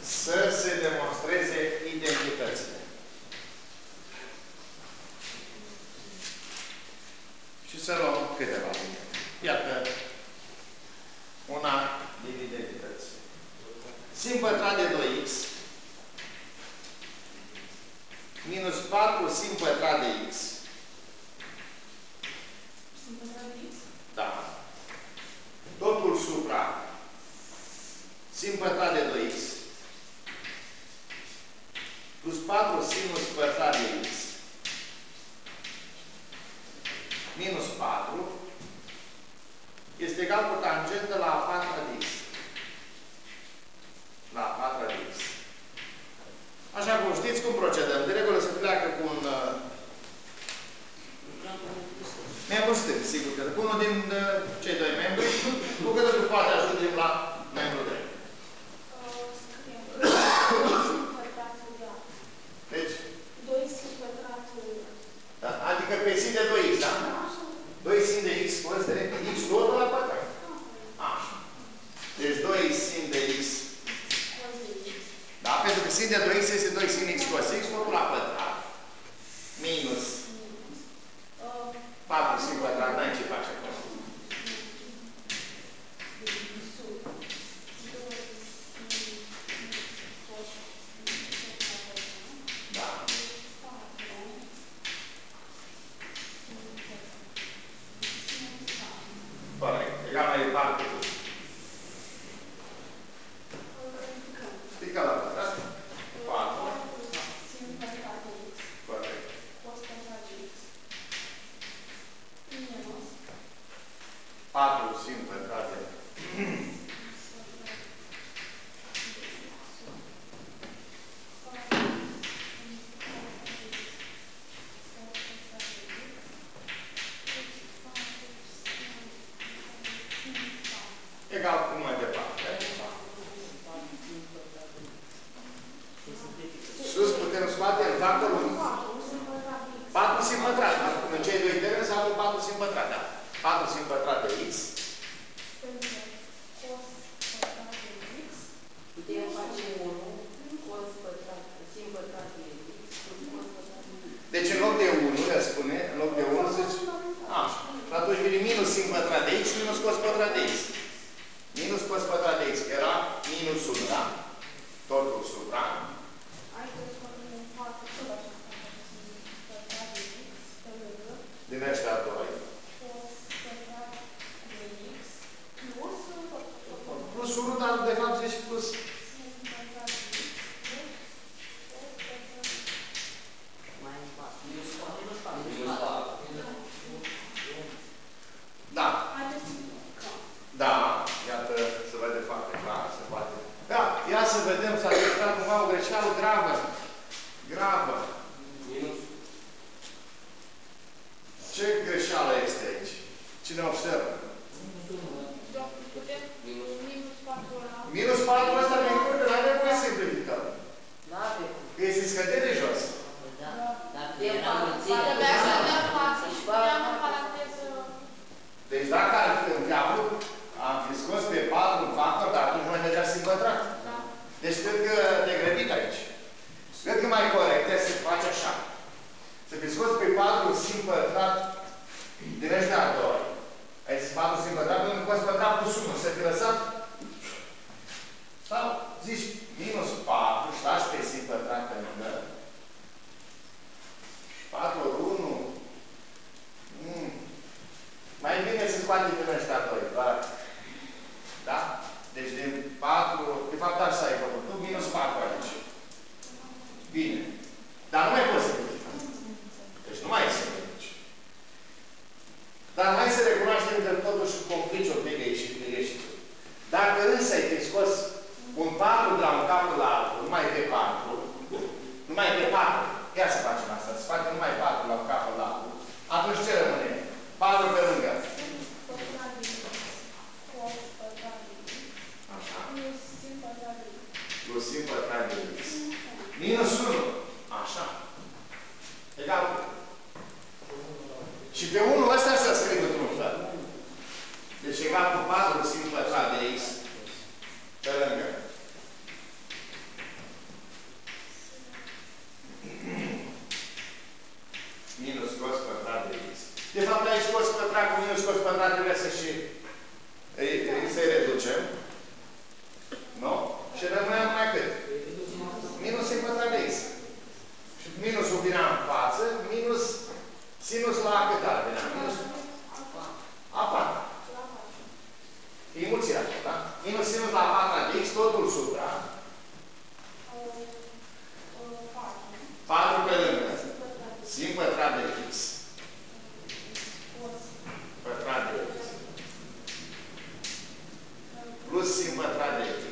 să se demonstreze identitățile. Și să luăm câteva. Iată una din identități. Sin pătrat de 2x minus 4 sin pătrat de x. Sin pătrat de x? Da. Totul supra sin pătrat de 2x plus 4 sinus pătrat de x minus 4 este egal cu tangentă la a patra de x. La a patra de x. Așa cum știți cum procedăm. De regulă se pleacă cu un membru stâng, sigur că cu unul din cei doi membri, cu cât de poate ajungem la membru drept. Deci? 2 sin pătratul. Da, adică pe sin de 2x, da? 2 sin de x fost direct x totul la pătrat. Așa. Deci 2 sin de x. Da? Pentru că sin de 2x este 2 sin x cos x, totul la pătrat. Minus 4 sin pătrat, n-ai ce face acolo. Da. Corect. Egal mai departe. Pică la pătrat. 4. Corect. 4 sin pătrat de egal cum mai departe. Sus putem scoate în factorul 4 sin pătrat. În cei doi termeni s-au 4 sin pătrat. Da. 4 sin pătrat de x. Putem face 1 cos pătrat, sin pătrat de x plus cos pătrat de x. Deci în loc de 1, le spune, în loc de 1, zice, așa. Și atunci vine minus sin pătrat de x minus cos pătrat de x. Minus cos pătrat de x, că era minus 1, da? Totul supra. Din ăștia doi. Plus 1, dar de fapt zici plus. Da. Da. Iată, se vede foarte clar, se poate. Da, ia să vedem, s-a întâmplat cumva o greșeală gravă. Gravă. Minus. Ce greșeală este aici? Cine observă? Minus 4 ăsta mi-e încurcă, n-ai nevoie să simplificăm. Că este scădere jos. Da. Dacă era mulțime. Deci dacă ar fi în capul, am fi scos pe 4 în factor, dar atunci nu mai mergea sin pătrat. Deci cred că te-ai grăbit aici. Cred că mai corect este să faci așa. Să fi scos pe 4 sin pătrat din ăștia doi. Ai zis 4 sin pătrat, pentru că poți pătrat plus 1. Să fi lăsat. Sau zici minus 4 și lași pe sin pătrat pe lângă. 4 ori 1. Mai bine să scoate din ăștia doi, doar. Da? Deci din 4, de fapt așa ai făcut. Tu minus 4 aici. Bine. Dar nu mai poți să simplifici. Deci nu mai simplifici. Dar hai să recunoaștem că totuși complici o pic aici și greșit. Dacă însă ai scos un 4 de la un capăt la altul, numai pe 4, numai pe 4, ia să facem asta, să facem numai 4 la un capăt la altul, atunci ce rămâne? 4 pe lângă. Așa. Plus sin pătrat de x. Minus 1. Așa. Egal. Și pe 1 ăsta să scriu într-un fel. Deci egal cu 4 sin pătrat de x pe lângă. și să-i reducem. Nu? Și rămâne numai cât? Minus sin pătrat de x. Și minusul vine în față, minus sinus la a cât ar vine? Minus a 4. E mulțirea, da? Minus sinus la a 4 de x, totul supra. 4 pe lângă. Sin pătrat de x. Pătrat de x. Plus sin pătrat de x.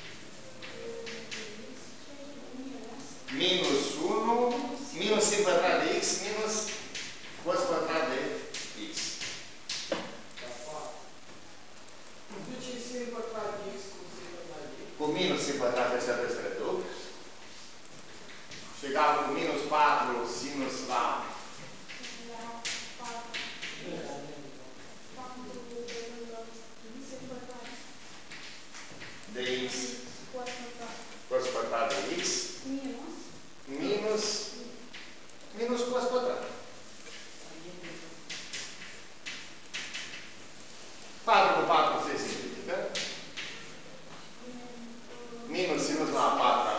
Minus 1. Minus sin pătrat de x. Minus cos pătrat de x. Cu minus sin pătrat ăștia trebuie să reduc. Și egal cu minus 4 sinus la de x cos pătrat de x minus cos pătrat. 4 cu 4 se simplifică. Minus sinus la a 4.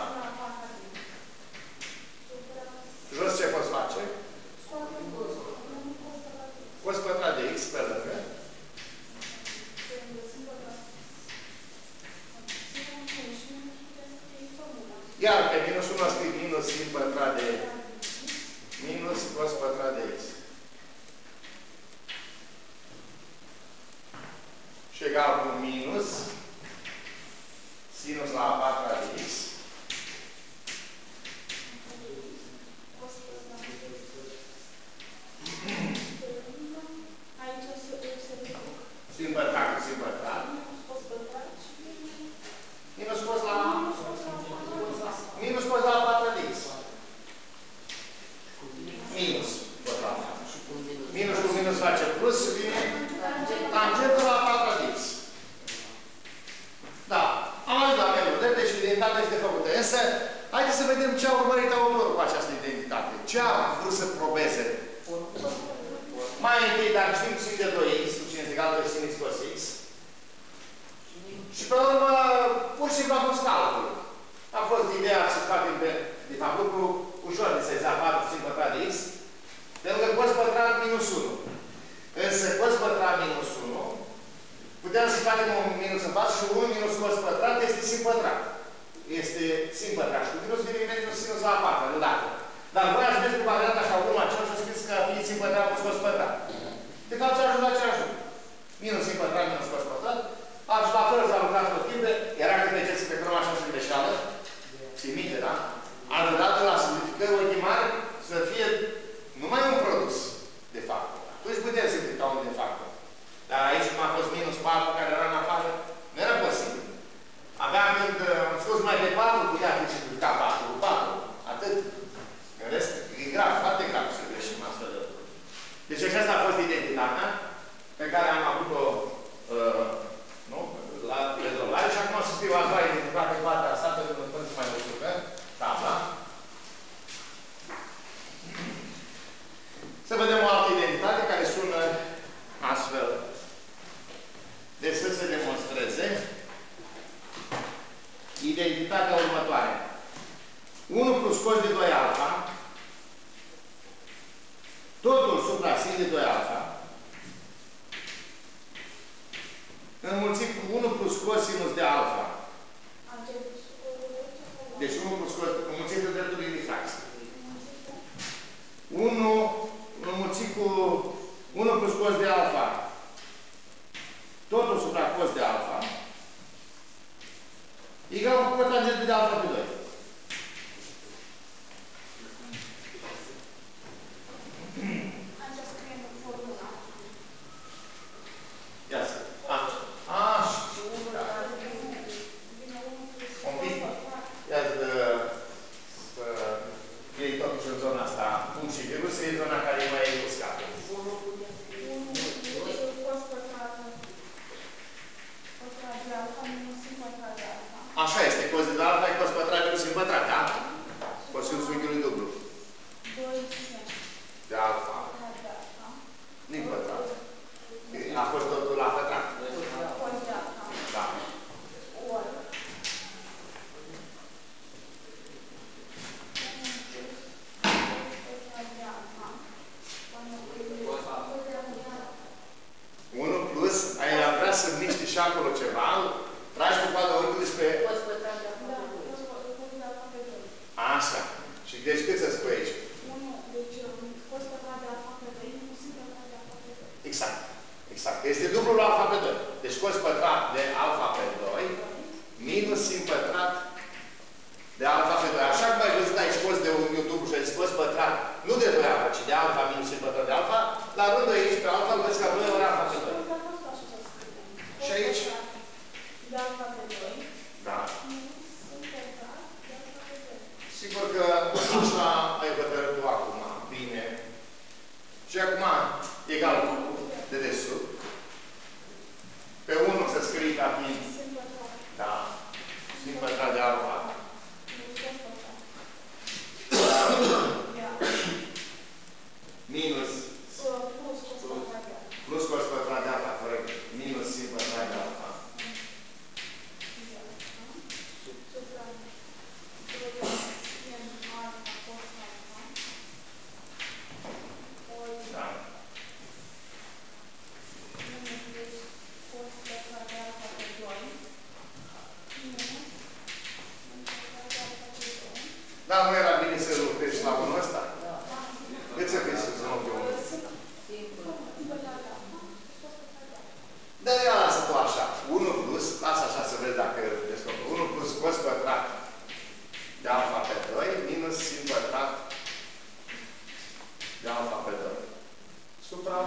Jos ce poți face? Cos pătrat de x pe lângă. Iar pe minus 1 scrie minus sin pătrat de minus cos pătrat de x. Și egal cu minus sinus la a 4 de x. Sin pătrat cu sin pătrat. Minus cos la minus cos la 4 de x. Minus cos la 4. Minus cu minus face plus și vine tangentul la 4 de x. Da. Am ajuns la melul drept, deci identitatea este făcută. Însă, haideți să vedem ce a urmărit autorul cu această identitate. Ce a vrut să probeze? Mai întâi, dar știm sin de 2x, sin egal 2 sin x cos x. Și pe urmă, pur și simplu a fost calcul. A fost ideea să facem de fapt lucru ușor de să-i zapat sin pătrat de x, de lângă cos pătrat minus 1. Însă cos pătrat minus 1, puteam să facem un minus în față și 1 minus cos pătrat este sin pătrat. Este sin pătrat. Și cu minus vine minus sinus la 4, nu dacă. Dar voi ați mers cu varianta așa, urmă acela și scris că fie sin pătrat plus cos pătrat. De fapt ce a ajuns la același lucru. Minus sin pătrat minus cos pătrat. Și la fără s-a lucrat tot timpul, era că treceți pe croma așa și greșeală. Ții minte, da? Altă dată la simplificări ultimare să fie numai un produs de factor. Atunci putem simplifica unul de factor. Dar aici, cum a fost minus 4 care era în afară, nu era posibil. Abia când am scos mai de 4, putea fi simplifica 4 cu 4. Atât. În rest, e grav, foarte grav să greșim astfel de lucruri. Deci aceasta a fost identitatea pe care am avut-o la rezolvare și acum o să scriu a doua identitate pe partea asta, pentru că nu mai ușură tabla. Să vedem o altă identitate care sună astfel. Deci să se demonstreze identitatea următoare. 1 plus cos de 2 alfa, totul supra sin de 2 alfa, înmulțit cu 1 plus cos sinus de alfa. Deci 1 plus cos, înmulțit de dreptul de difracție. 1 înmulțit cu 1 plus cos de alfa. Totul supra cos de alfa. Egal cu cotangentul de alfa pe 2. Ia să. Un pic. Ia să iei totuși în zona asta. Punct și virus, e zona care e mai uscată. Așa este, cos de alfa e cos pătrat Sigur că așa ai hotărât tu acum. Bine. Și acum, egal cu dedesubt. Pe 1 să scrii ca fiind. Da. Sin pătrat de alfa. Minus. Plus cos pătrat de alfa, corect. Minus sin pătrat de alfa. Da. Da, nu era bine să lucrezi la unul ăsta? Cât să fie sus în ochiul unul? Da, ia lasă tu așa. 1 plus, lasă așa să vezi dacă descoperi. 1 plus cos pătrat de alfa pe 2 minus sin pătrat de alfa pe 2. Supra.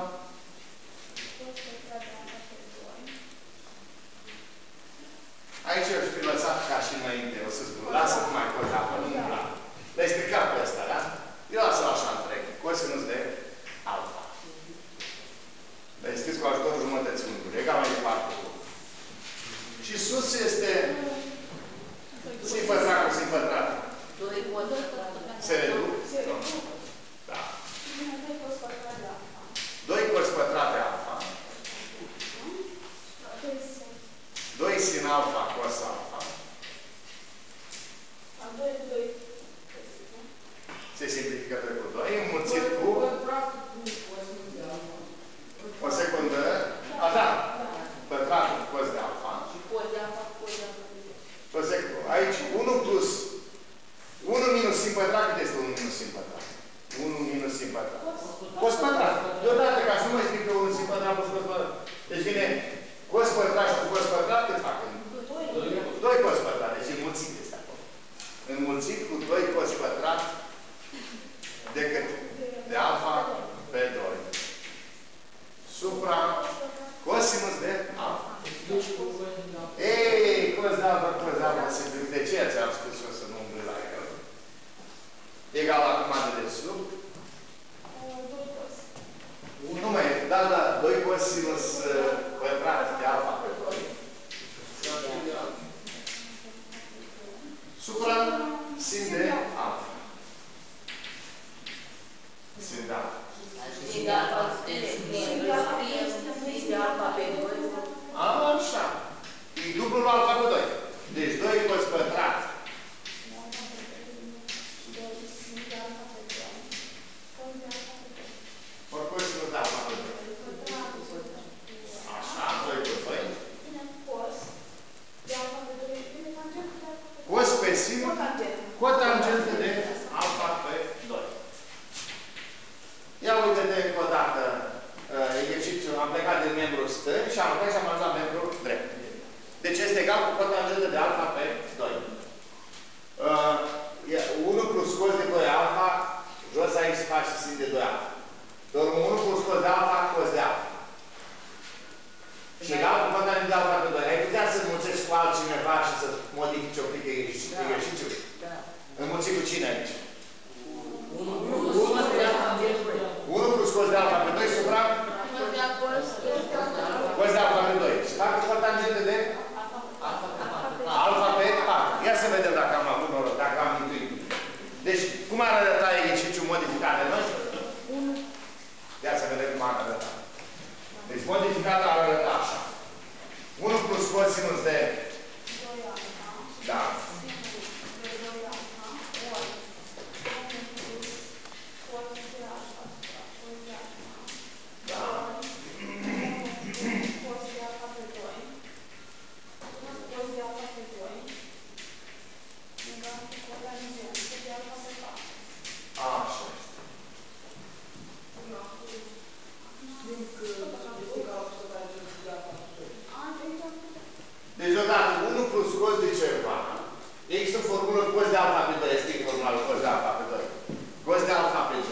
Aici eu aș fi lăsat ca și înainte, o să spun. Lasă numai cos de alfa, nu-mi plac. Le-ai stricat pe ăsta, da? Eu lasă-l așa întreg. Cosinus de alfa. Le-ai scris cu ajutorul jumătății unghiului. Egal mai departe cu. Și sus este sin pătrat cu sin pătrat. 2 cos pătrat. Se reduc? Da. 2 cos pătrat de alfa. 2 sin alfa cos alfa. Se simplifică 2 cu 2. Înmulțit cu o secundă. A, da. Pătratul cu cos de alfa. Și cos de alfa cu cos de alfa. O secundă. Aici 1 plus 1 minus sin pătrat. Cât este 1 minus sin pătrat? 1 minus sin pătrat. Cos pătrat. Deodată, ca să nu mai scriu pe 1 sin pătrat plus cos pătrat. Deci vine cos pătrat și cu cos pătrat, cât fac? 2 cos pătrat. Deci înmulțit este acolo. Înmulțit cu 2 cos pătrat decât de alfa pe 2. Supra cosinus de alfa. Ei, cos de alfa, de ce ți-am spus eu să nu umbli la el? Egal acum de desubt. Nu mai e, da, 2 cosinus pătrat de alfa pe 2. Supra sin de alfa. Sin de alfa. Sin de alfa de alfa pe 2. Așa. E dublul alfa pe 2. Deci 2 cos pătrat. Ori cosinus de alfa pe 2. Așa, 2 cu 2. Cos pe sin, cotangentă de alfa pe 2. Ia uite-te încă o dată exercițiul. Am plecat din membru stâng și am plecat și am ajuns la membru drept. Deci este egal cu cotangentă de alfa pe 2. 1 plus cos de 2 alfa, jos aici se face sin de 2 alfa. Doar 1 plus cos de alfa, cos de alfa. Și egal cu cotangentă de alfa pe 2. Ai putea să înmulțești cu altcineva și să modifici o plică exercițiul? Da. Înmulți cu cine aici? 1 plus cos de alfa pe 2. 1 plus cos de alfa pe 2 supra cos de alfa pe 2. Și fac cotangentă de alfa pe 4. Ia să vedem dacă am avut noroc, dacă am intuit. Deci, cum ar arăta exercițiul modificat de noi? Ia să vedem cum ar arăta. Deci, modificat ar arăta așa. 1 plus cosinus de... Da. Așa este. Deci, odată, 1 plus cos de ceva. Există o formulă cos de alfa pe 2. Este formula cos de alfa pe 2. Cos de alfa pe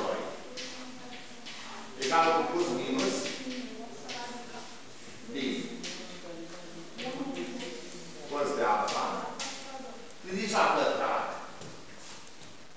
2. Egal cu plus minus. Din. Cos de alfa. Ridici la pătrat.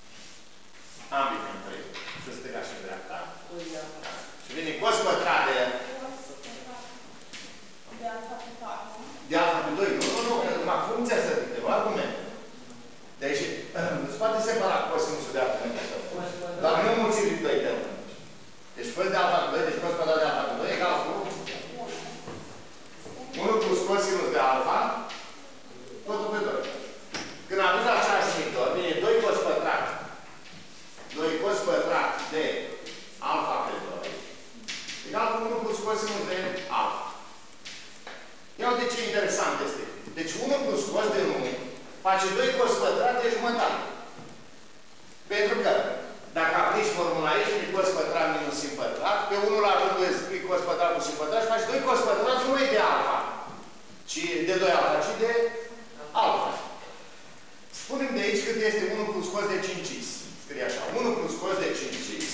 pătrat de jumătate. Pentru că, dacă aplici formula aici, pi cos pătrat minus sin pătrat, pe 1 la rândul pi cos pătrat cu sin pătrat și faci 2 cos pătrat nu e de alfa, ci de 2 alfa, ci de alfa. Spunem de aici cât este 1 plus cos de 5x. Scrie așa, 1 plus cos de 5x.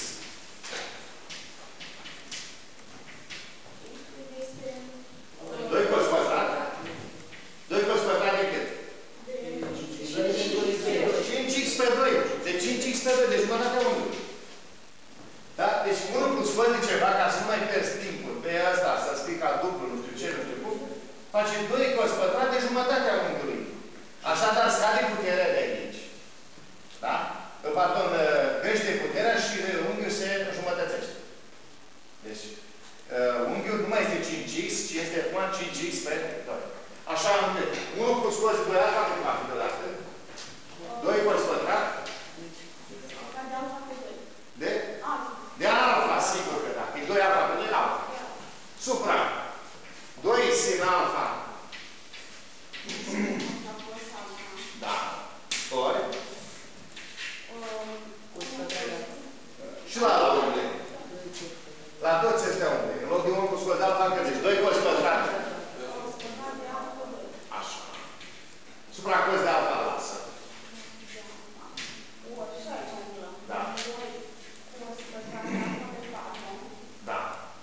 Este 2 cos pătrat. 2 cos pătrat de cât? 5x pe 2. De 5x pe 2, deci jumătatea unghiului. Da? Deci 1 plus cos de ceva, ca să nu mai pierzi timpul pe asta, să scrii ca dublu, nu știu ce, nu știu cum, face 2 cos pătrat de jumătatea unghiului. Așadar, scade puterea de aici. Da? Pardon, crește puterea și unghiul se jumătățește. Deci, unghiul nu mai este 5x, ci este acum 5x pe 2. Așa încât 1 plus cos de 2 alfa, cât va fi deodată? 2 cos pătrat? de alfa pe 2. De? Alfa. De alfa, sigur că da. E 2 alfa pe 2 alfa. Supra 2 sin alfa. Da. Ori? Și la unghi. La toți ăștia unghi. În loc de 1 plus cos de alfa, încă zici 2 cos pătrat. Așa. Supra cos de alfa lasă. Da. Da.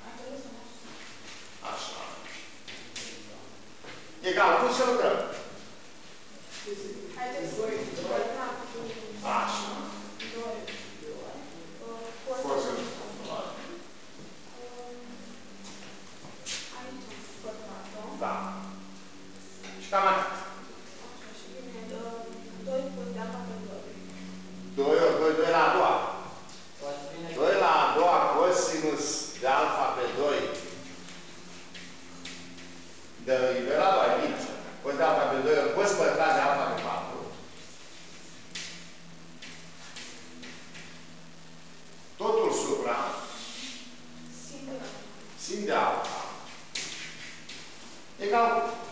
Așa. Egal, cum să lucrăm? Așa. Forță. Da. Și cam atât. 2 ori 2, 2 la a doua. 2 la a doua cosinus de alfa pe 2. De liberalul aici. Cos de alfa pe 2 ori cos pătrat de alfa pe 4. Totul supra sin de alfa. Egal.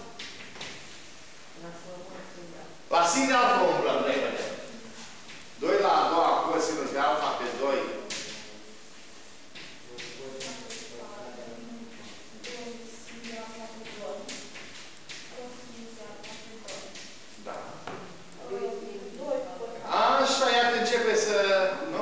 La sin de alfa umblăm, repede. 2 la a doua cosinus de alfa pe 2. Da. Așa, iată, începe să... Nu?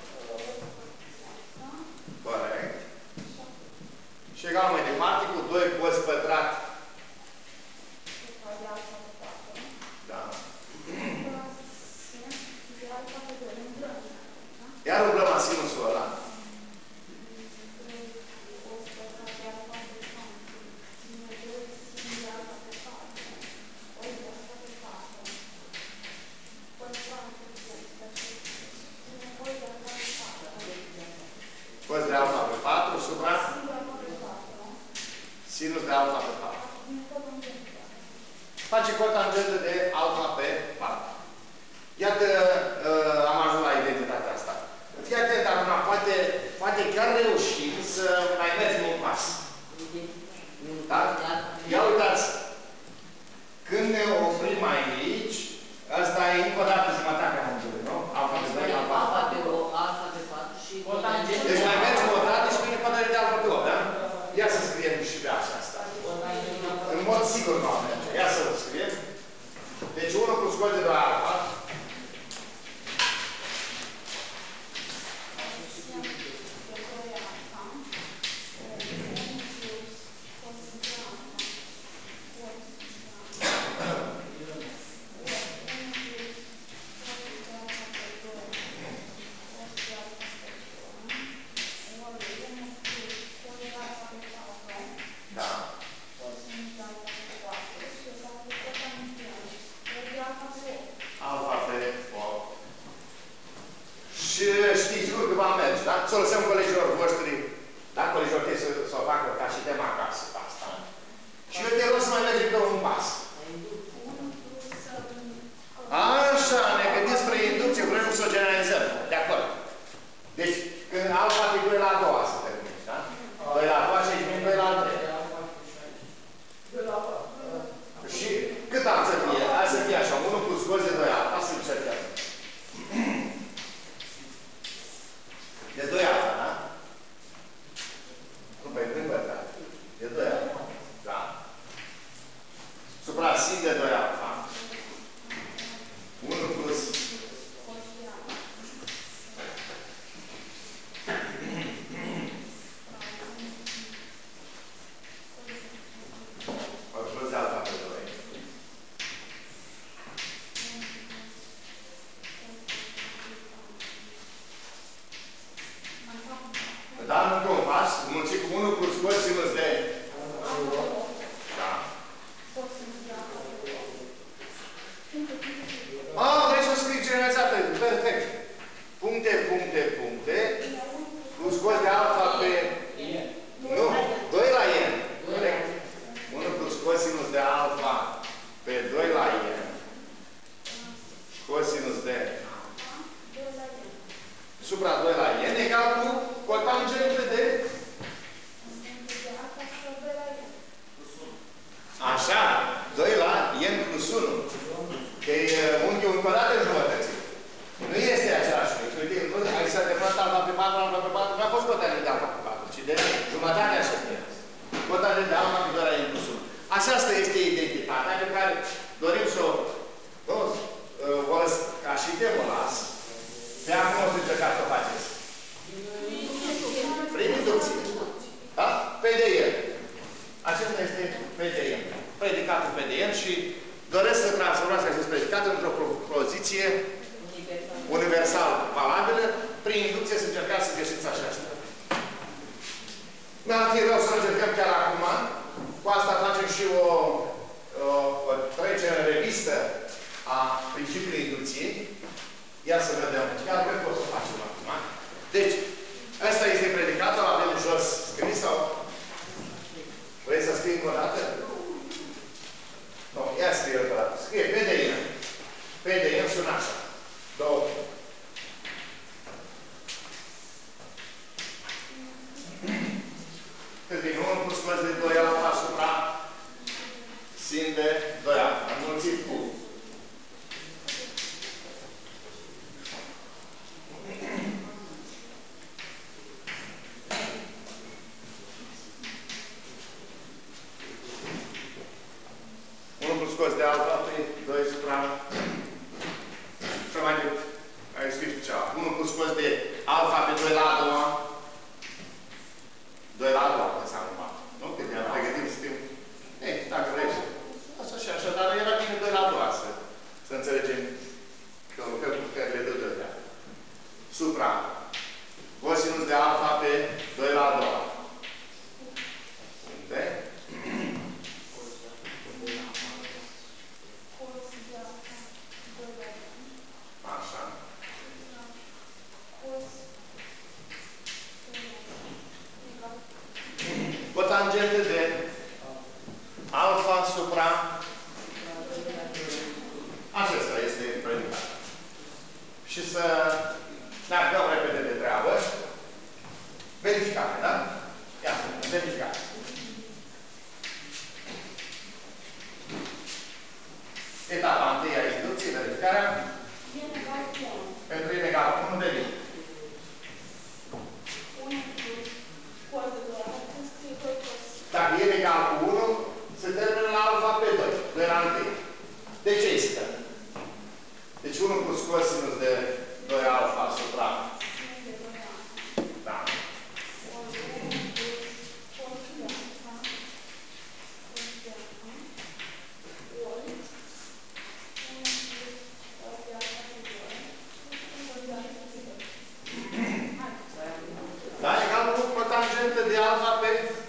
Corect. Și egal mai departe cu 2 cos pătrat. Da. cosinus de Doi la N. supra 2 la n egal cu cotangentă de Tangente de alfa sau 2 la N. așa, 2 la n plus 1. Că e unghiul încă o dată în jumătății. Nu este același lucru. Uite, ai să definat alfa pe 4, alfa pe 4, nu a fost cotangentă de alfa pe 4, ci de jumătatea acesteia. Cotangentă de alfa pe 2 la n plus 1. Aceasta este identitatea pe care dorim să o ca și te o las. Pe acum o să încercați să o faceți. Prin inducție. Da? PDN. Acesta este PDN. Predicatul PDN și doresc să transformați acest predicat într-o propoziție universal valabilă. Prin inducție să încercați să găsiți aceasta. Mi-ar fi rău să încercăm chiar acum. Cu asta facem și o trecere în revistă a principiului inducției. Ia să vedem. Chiar cred că o să facem acum. Deci, ăsta este predicatul, avem jos scris sau... Vrei să scrii încă o dată? Nu, ia scrie încă o dată. Scrie PDN. PDN sună așa. Două. Cât din 1 plus părți de 2 alfa asupra sin de 2 alfa. Înmulțit cu 1 plus cos de alfa pe 2 supra și mai mult. Ai scris pe cealaltă. 1 plus cos de alfa pe 2 la a doua. 2 la a doua înseamnă 4. Nu? Când ne-am pregătit să știm. Ei, dacă vrei. Asta și așa, dar era bine 2 la a doua să înțelegem că lucrăm cu cările de 2 ani. Supra cosinus de alfa pe 2 la a doua. Unde? Așa. Cotangentă de alfa supra acesta este predicat. Și să ne apucăm repede de treabă. Verificare, da? Ia, verificare. Etapa întâi a inducției, verificarea. N egal cu 1. Pentru n egal cu 1 devine. 1 plus cos de 2 alfa, scrie 2 cos. Dacă n egal cu 1, se termină la alfa pe 2. 2 la 1. De ce este? Deci 1 plus cosinus de 2 alfa asupra. Sin de 2 alfa. Da. Ori 1 plus cos de alfa. Cos de alfa. Ori 1 plus cos de alfa pe 2. Cos de alfa pe 2. Hai. Da? Egal cu cotangentă de alfa pe...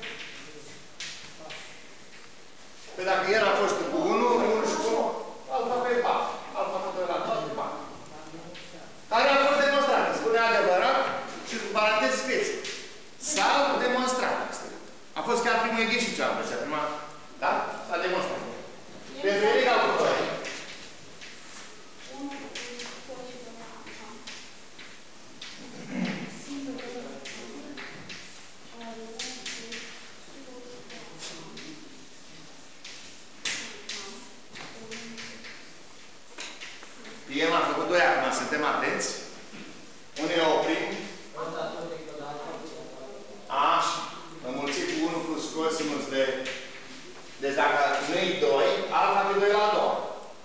Pe dacă el a fost cu 1, 1 și cu 1, alfa pe 4. Alfa pe 2 la 4 pe 4. Care a fost demonstrat. Spune adevărat și cu paranteze spețe. S-a demonstrat. A fost chiar primul exercițiu ce am văzut. Prima, da? S-a demonstrat. Pentru el egal cu 2. 1 plus cos de alfa. Sin de 2 alfa. Ori 1 plus cos de alfa. El a făcut 2 acum, suntem atenți. Unde ne oprim? Așa. Înmulțit cu 1 plus cosinus de... Deci dacă nu-i 2, alfa pe 2 la 2.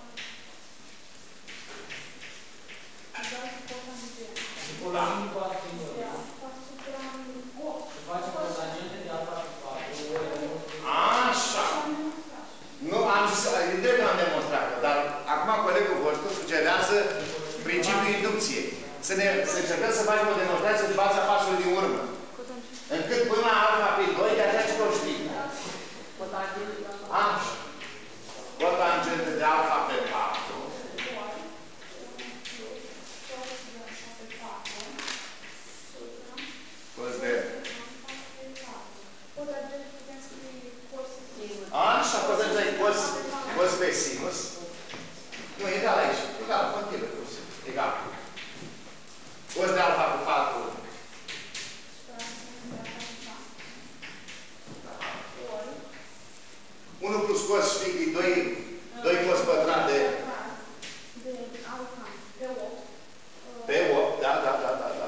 Egal cu cotangent. Da. De alfa supra Facem cotangente de alfa pe 4. Așa. Nu am zis, întreb am demonstrat, dar acum colegul vostru sugerează principiul inducției. Să încercăm să facem o demonstrație în fața pasului din urmă. Încât până la alfa pe 2, de așa ce o știm. Așa. Cotangentă de alfa pe 4. Cos de... Așa, cotangentă de cos pe sinus. Nu, egal aici. Egal, continuă. Egal. Cos de alfa cu 4. Da. 1 plus cos știi că e 2 cos pătrat de alfa pe 8. Pe 8, da. Da.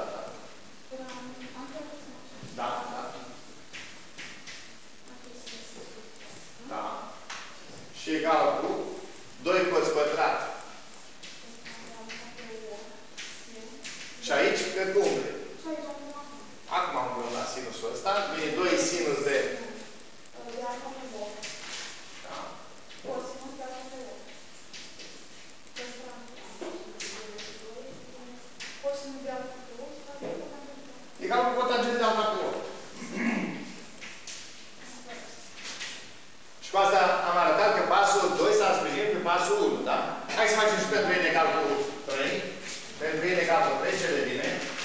Da. Și egal cu 2 cos pătrat. Și aici pe umbre. Acum am pus la sinusul ăsta. Vine 2 sinus de... Da. Egal cu cotangent de alfa pe 8. Și cu asta am arătat că pasul 2 s-a sprijinit pe pasul 1, da? Hai să facem și pentru n egal cu 3. Pentru n egal cu 3, ce le vine?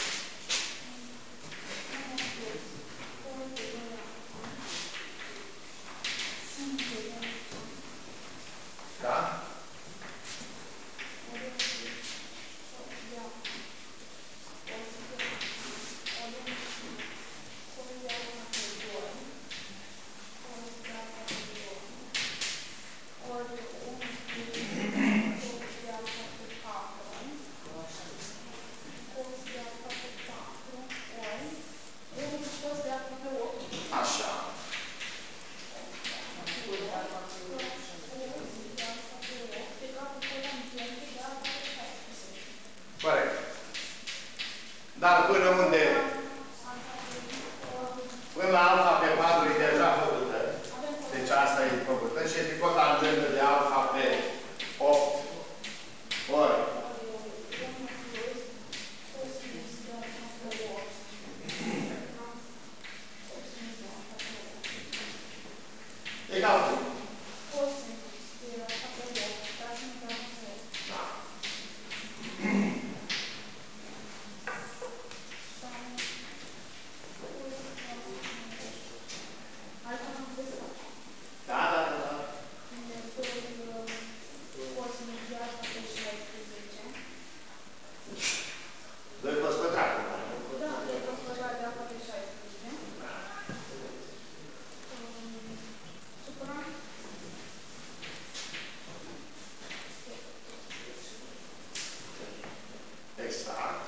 Da? Așa. Corect. Dar până unde? Până la alfa pe 4 e deja făcută. Deci asta e făcută. Și este cotangentă de alfa pe 8 ori. Egal cu. Da. Da. 2 cos pătrat. Exact.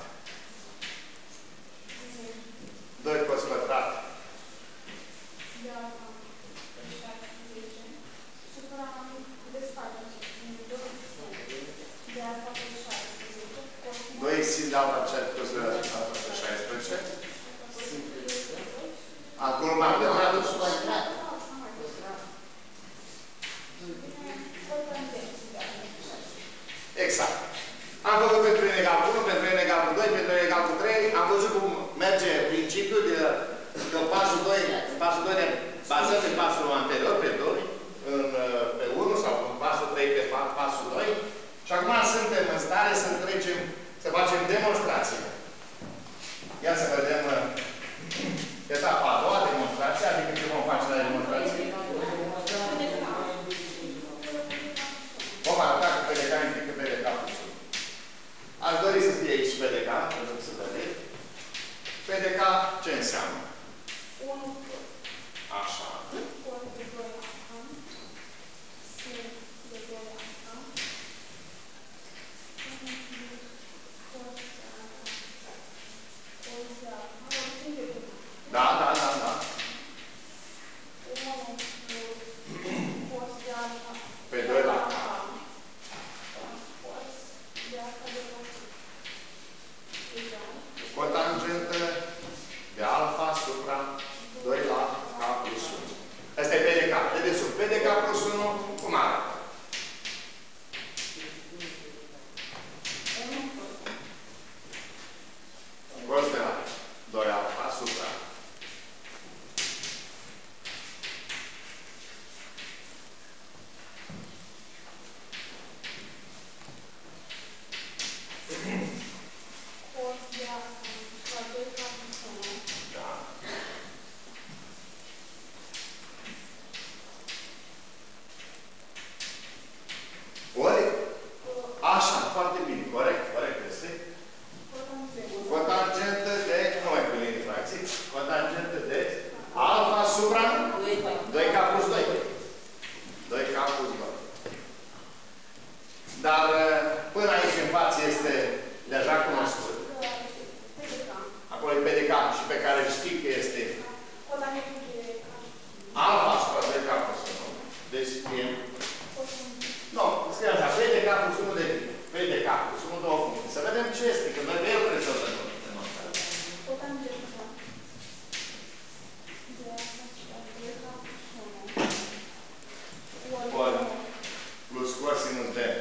2 cos pătrat. De alfa pe 16. Supra de alfa pe 16. 2 sin de alfa pe 16. Acum m-am pătrat în sus. Exact. Am făcut pentru n egal cu 1, pentru n egal cu 2, pentru n egal cu 3. Am văzut cum merge principiul de pasul 2 ne bazăm pe pasul anterior, pe 2, pe 1 sau în pasul 3 pe pasul 2. Și acum suntem în stare să trecem, să facem demonstrație. Ia să vedem etapa a doua, demonstrație, adică ce vom face la demonstrație. Vom arăta cu PDK implică PDK plus 1. Aș dori să fie aici PDK, pentru că să vedeți. PDK ce înseamnă? 1 Așa. cos de 2 alfa, sin de 2 alfa, 1 plus cos de alfa, Da. 1 plus cos de alfa Pe 2 la cos de alfa de 8 egal. cotangentă de alfa Deja cunoscut. PDK. Acolo e PDK și pe care știi că este Cotangentul de alfa asupra 2K plus 1. Deci scriem. Nu, scriem așa. PDK plus 1 de PDK plus 1, două funcții. Să vedem ce este, că noi pe el trebuie să-l dăm. cotangentul de alfa asupra 2K plus 1. Ori plus cosinus de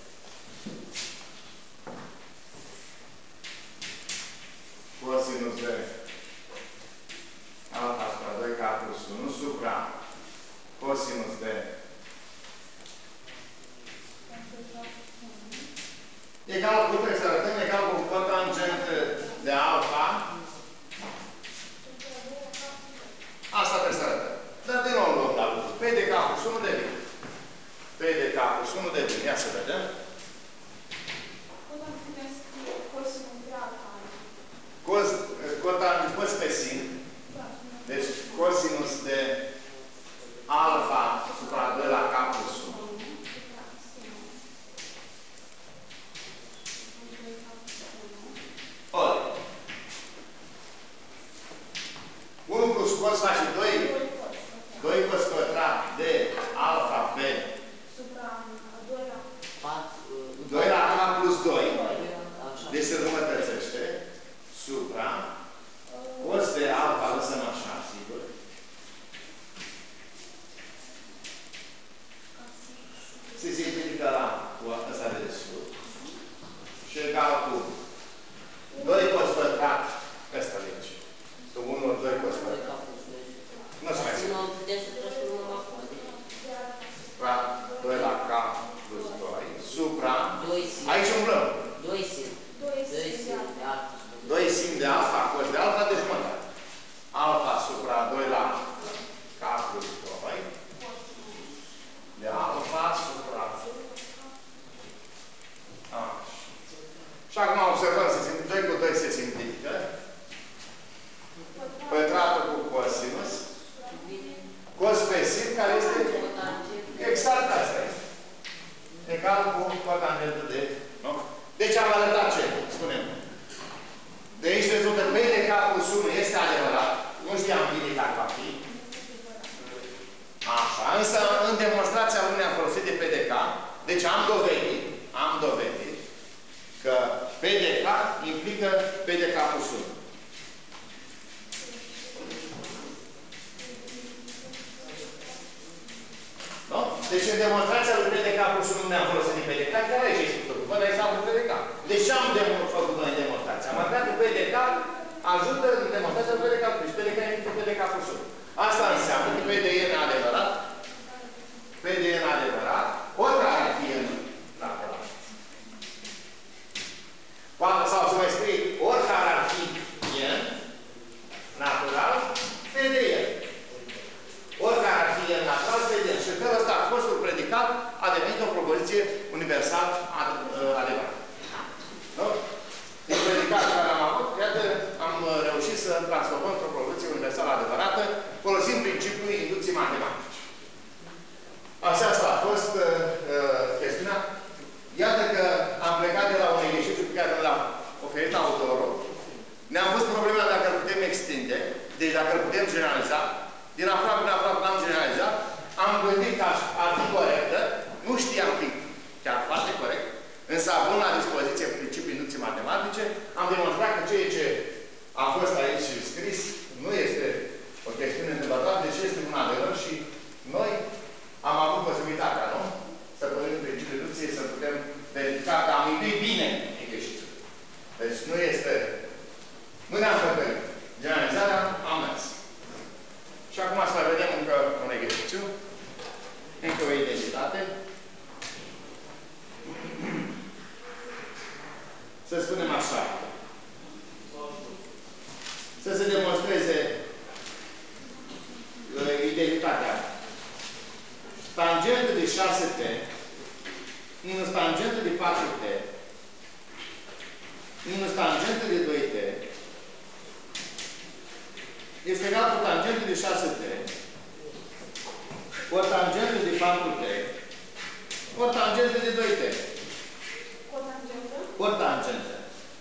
cosinus de alfa asupra 2K plus 1 supra cosinus de egal cu, trebuie să arătăm, egal cu cotangent de alfa. Asta trebuie să arătăm. Dar din nou luăm la lucru. PDK plus 1 de vin. PDK plus 1 de vin. Ia să vedem. Cosinus de alfa. Cotangent pus pe sin. Deci cosinus de alfa supra 2 la K plus 1. Ori 1 plus cos face 2. 2 cos pătrat de alfa pe 2 la K plus 2. Deci se înmătățește supra cos de alfa, lăsăm așa, sigur. Se simplifică la cu ăsta de desubt. Și egal cu 2 cos pătrat, ăsta de aici. Că 1 ori 2 cos pătrat. Nu se mai simte. Supra 2 la K plus 2. Supra. Aici umblăm. 2 sin. 2 sin de alfa, cos de alfa de jumătate. Alfa supra 2 la K plus 2. De alfa supra. Și acum observăm, 2 cu 2 se simplifică. Pătratul cu cosinus. Cos pe sin, care este exact asta. Egal cu cotangentul de... Nu? Deci am arătat ce? Spunem. De aici rezultă PDK plus 1 este adevărat. Nu știam bine dacă va fi. Așa. Însă în demonstrația lui ne-am folosit de PDK. Deci am dovedit că PDK implică PDK plus 1. Nu? Deci în demonstrația lui PDK plus 1 ne-am folosit de PDK, chiar aici e scris totul. Văd aici am PDK. Deci ce am făcut noi în demonstrație? Am arătat că PDK ajută în demonstrația lui PDK plus 1. PDK implică PDK plus 1. Asta înseamnă că PDN adevărat, PDN adevărat, oricare ar fi în natural. Sau să mai scrie, oricare ar fi în natural, PDN. Oricare ar fi el natural, PDN. Și în felul ăsta, fostul predicat a devenit o propoziție universal adevărată. Nu? Din predicat care am avut, iată, am reușit să transformăm într-o propoziție universal adevărată, folosind principiul inducției matematice. Așa asta a fost chestiunea. Iată că am plecat de la un exercițiu pe care l-am oferit autorul. Ne-am pus problema dacă îl putem extinde, deci dacă îl putem generaliza. Din aproape până aproape l-am generalizat. Am gândit că ar fi corectă. Nu știam fi chiar foarte corect. Însă, având la dispoziție principiul inducției matematice, am demonstrat că ceea ce a fost aici scris nu este o chestiune întâmplătoare, deci este un adevăr și noi am avut posibilitatea, nu? Să punem principiul inducției, să putem verifica că am intuit bine exercițiul. Deci nu este... Nu ne-am făcut. Generalizarea am mers. Și acum să mai vedem încă un exercițiu. Încă o identitate. Să spunem așa. Să se demonstreze identitatea. Tangentul de 6t minus tangentul de 4t minus tangentul de 2t este egal cu tangentul de 6t ori tangentul de 4t ori tangentul de 2t. Ori tangentă.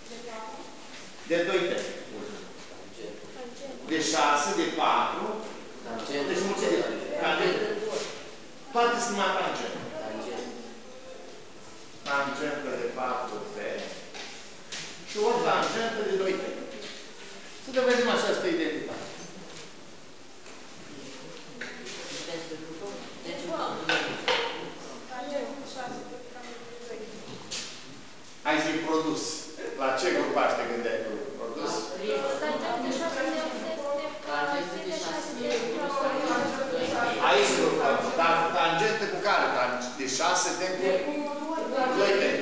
Să vedem această identitate. Ai zis produs. La ce grupaj te gândeai cu produs? Aici grupăm. Dar tangentă cu care? De 6 de cu 2 de.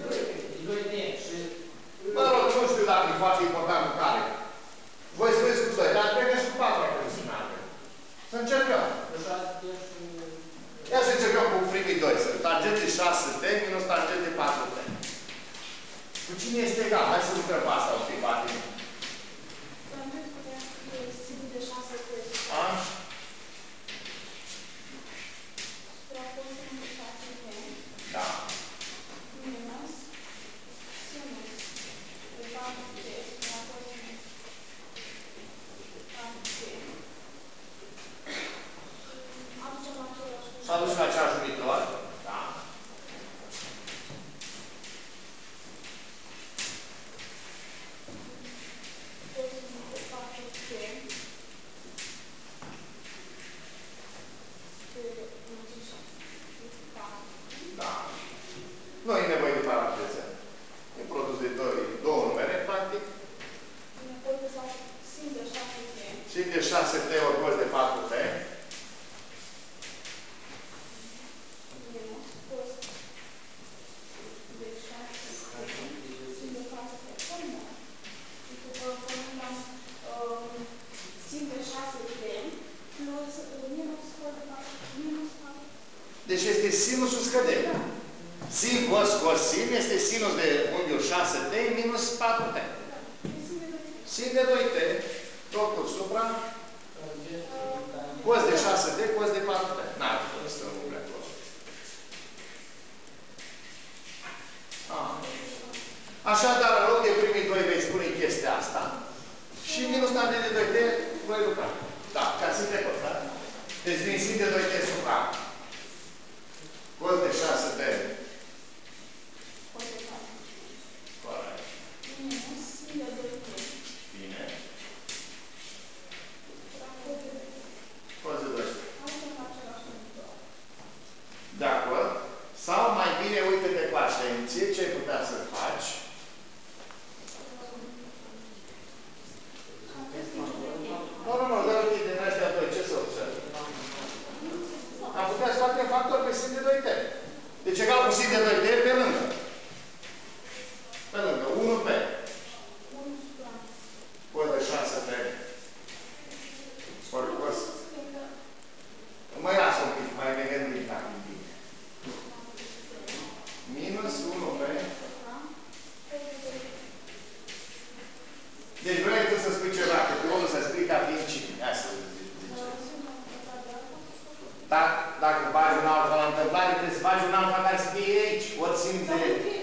Mă rog, nu știu dacă e foarte important cu care. Voi spuneți cu 2, dar trebuie și cu 4 aproximat. Să încercăm. Ia să încercăm cu primii 2. Tangente 6T minus tangente 4T. Cu cine este egal? Hai să lucrăm pe asta un pic, Batin. Sinul de 6T. A? Suprapunerea de 6T. Da. Minus sinus de 4T. Suprapunerea de 4T. Aducem același lucru. S-a dus la același unitor. Da. Da. Nu e nevoie de paranteză. E produs de două numere, practic. Sin de 6T ori cos de 4T. Deci este sinusul scăderii. Sin cos cos sin este sinus de unghiul 6T minus 4T. Sin de 2T, totul supra cos de 6T, cos de 4T. N-ar fi să umble acolo. Așadar, în loc de primii 2 vei spune chestia asta și minus tangent de 2T voi lucra. Da, ca sin de cos, da? Deci din sin de 2T supra cos de 6T. Corect. Bine. Cos de 2T. De acord? Sau mai bine, uite-te cu atenție, ce ai putea să faci? Nu, dar uite din astea doi, ce să observi? Am putea să facem factor pe sin de 2T. Deci egal cu sin de 2T pe lângă. Pe lângă. 1P. Cos de 6T. Ori cos. Mai lasă un pic, mai ne gândim dacă un pic. Minus 1P. Deci vrei tu să spui ceva, că pe unul să spui ca fiind cine. Hai să zici. Dacă bagi un alfa la întâmplare, trebuie să bagi un alfa care să fie aici. Ori sin de...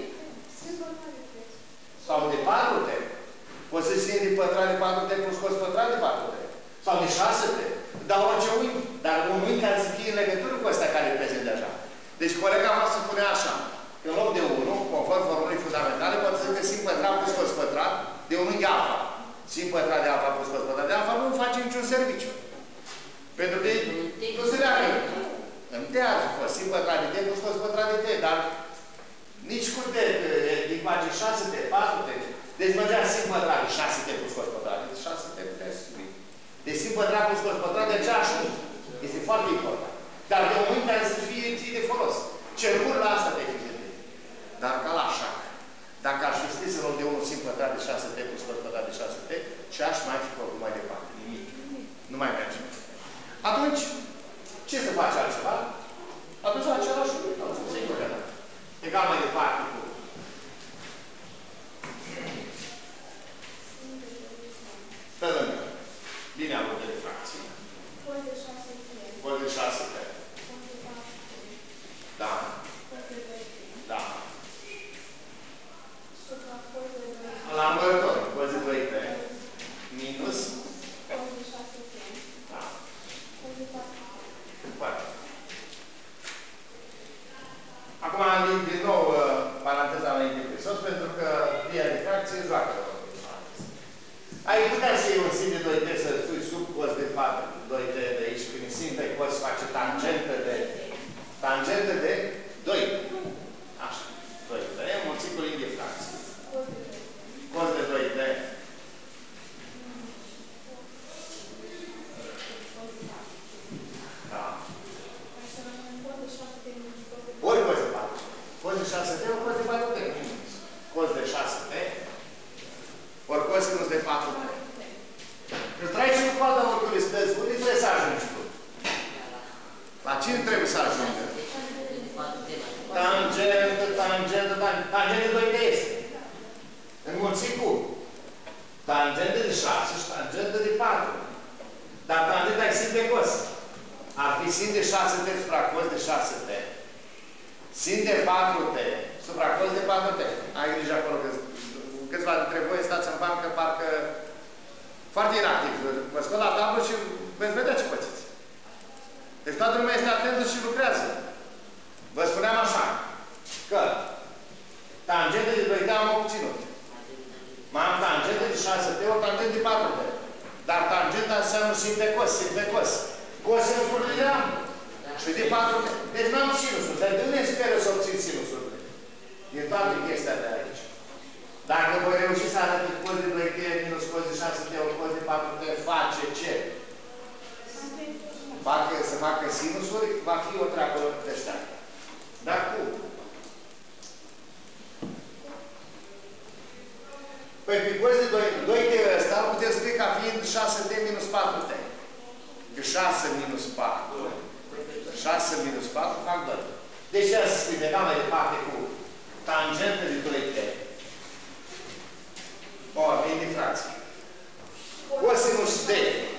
Sau de 4T. Poți să sin de pătrat de 4T plus cos pătrat de 4T. Sau de 6T. Dar orice unghi. Dar un unghi care să fie în legătură cu ăsta care e prezent deja. Deci colega mea se pune așa. Că în loc de 1, conform formulei fundamentale, poate să fie sin pătrat plus cos pătrat de un unghi alfa. Sin pătrat de alfa plus cos pătrat de alfa nu face niciun serviciu. Pentru că nu se leagă. În T ar fi fost sin pătrat de T plus cos pătrat de T, dar nici cu T, face 6T, 4T. Deci mergea sin pătrat de 6T plus cos pătrat de 6T putea să spui. Deci sin pătrat plus cos pătrat de aceeași unghi. Este foarte important. Dar de un unghi care să fie ții de folos. Cercul la asta te fi gândit. Dar ca la șac. Dacă aș fi scris în loc de 1 sin pătrat de 6T plus cos pătrat de 6T și aș mai fi făcut mai departe. Nimic. Nu mai merge. Atunci, ce să faci altceva? Atunci același lucru. Sigur că da. Egal mai departe cu. Pe lângă. Bine avut de fracție. Cos de 6T. Da. Da. La îmbărător. Cos de 2T. Minus. Da. 4. Acum am din nou paranteza înainte cu sos, pentru că via de fracție joacă. Ai putea să iei un sin de 2T să pui sub cos de 4, 2T de aici, când sin pe cos face tangentă de 2. Așa. 2T, mulțit cu linii de fracție. Cos de 2T. Da. Ori cos de 4. Cos de 6T, ori cos de 4T. Cos de 6T. Ori cosinus de 4T. Când treci în coada oricului stăți, unde trebuie să ajungi tu? La cine trebuie să ajungă? Tangentă de 2T este. Înmulțit cu tangentă de 6 și tangentă de 4. Dar tangentă ai sin de cos. Ar fi sin de 6T supra cos de 6T. Sin de 4T supra cos de 4T. Ai grijă acolo că câțiva dintre voi stați în bancă, parcă foarte inactiv. Vă scot la tablă și veți vedea ce pățiți. Deci toată lumea este atentă și lucrează. Vă spuneam așa, că tangente de 2T am obținut. Mai am tangente de 6T, o tangente de 4T. Dar tangenta înseamnă sin pe cos, sin pe cos. Cosinusurile le am. Și de 4T. Deci n-am sinusul. Dar de unde speră să obțin sinusurile? Din toate chestia de aici. Dacă voi reuși să arăt cos de 2T minus cos de 6T, o cos de 4T, face ce? Să facă sinusuri, va fi o treabă de ăștia. Dar cum? Păi pe cos de 2T ăsta îl putem scrie ca fiind 6T minus 4T. De 6 minus 4. 6 minus 4 fac 2. Deci ia să scrie egal mai departe cu tangentă de 2T. Ori, vin din fracție. Cosinus de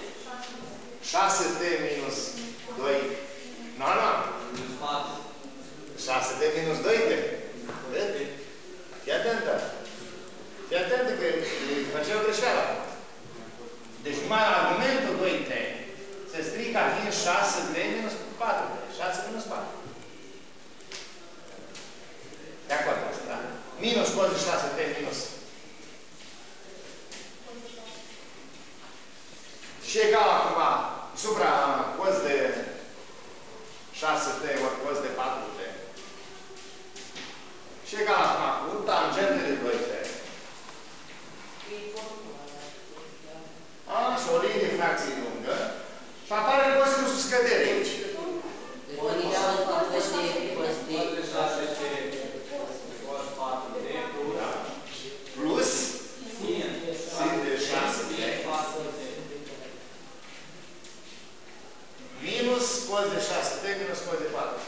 6T minus 2. Nu. 6T minus 2T. Vede? Fii atentă. Fii atentă că face o greșeală. Deci numai argumentul 2T se strică ca fiind 6T minus 4T. 6 minus 4. De acord asta, da? Minus cos de 6T minus. Și egal acum supra cos de 6T ori cos de 4T. Și egal acum cu tangente de 2T. Așa, o linie de fracție lungă. Și apare cosinusul scădere aici. Plus sin de 6T minus cos de 6T minus cos de 4T.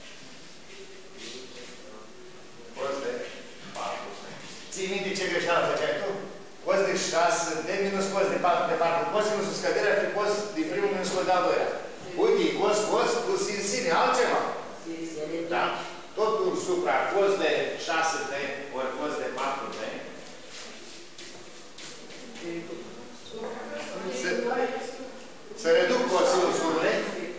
Cos de 4T. Ții minte ce greșeală făceai tu? Cos de 6T minus cos de 4T. Cosinusul scăderea ar fi cos de primul minus cos de a doilea. Uite, cos plus sin sine, altceva. Da? Totul supra cos de 6T ori cos de 4T. Se reduc cosinusurile.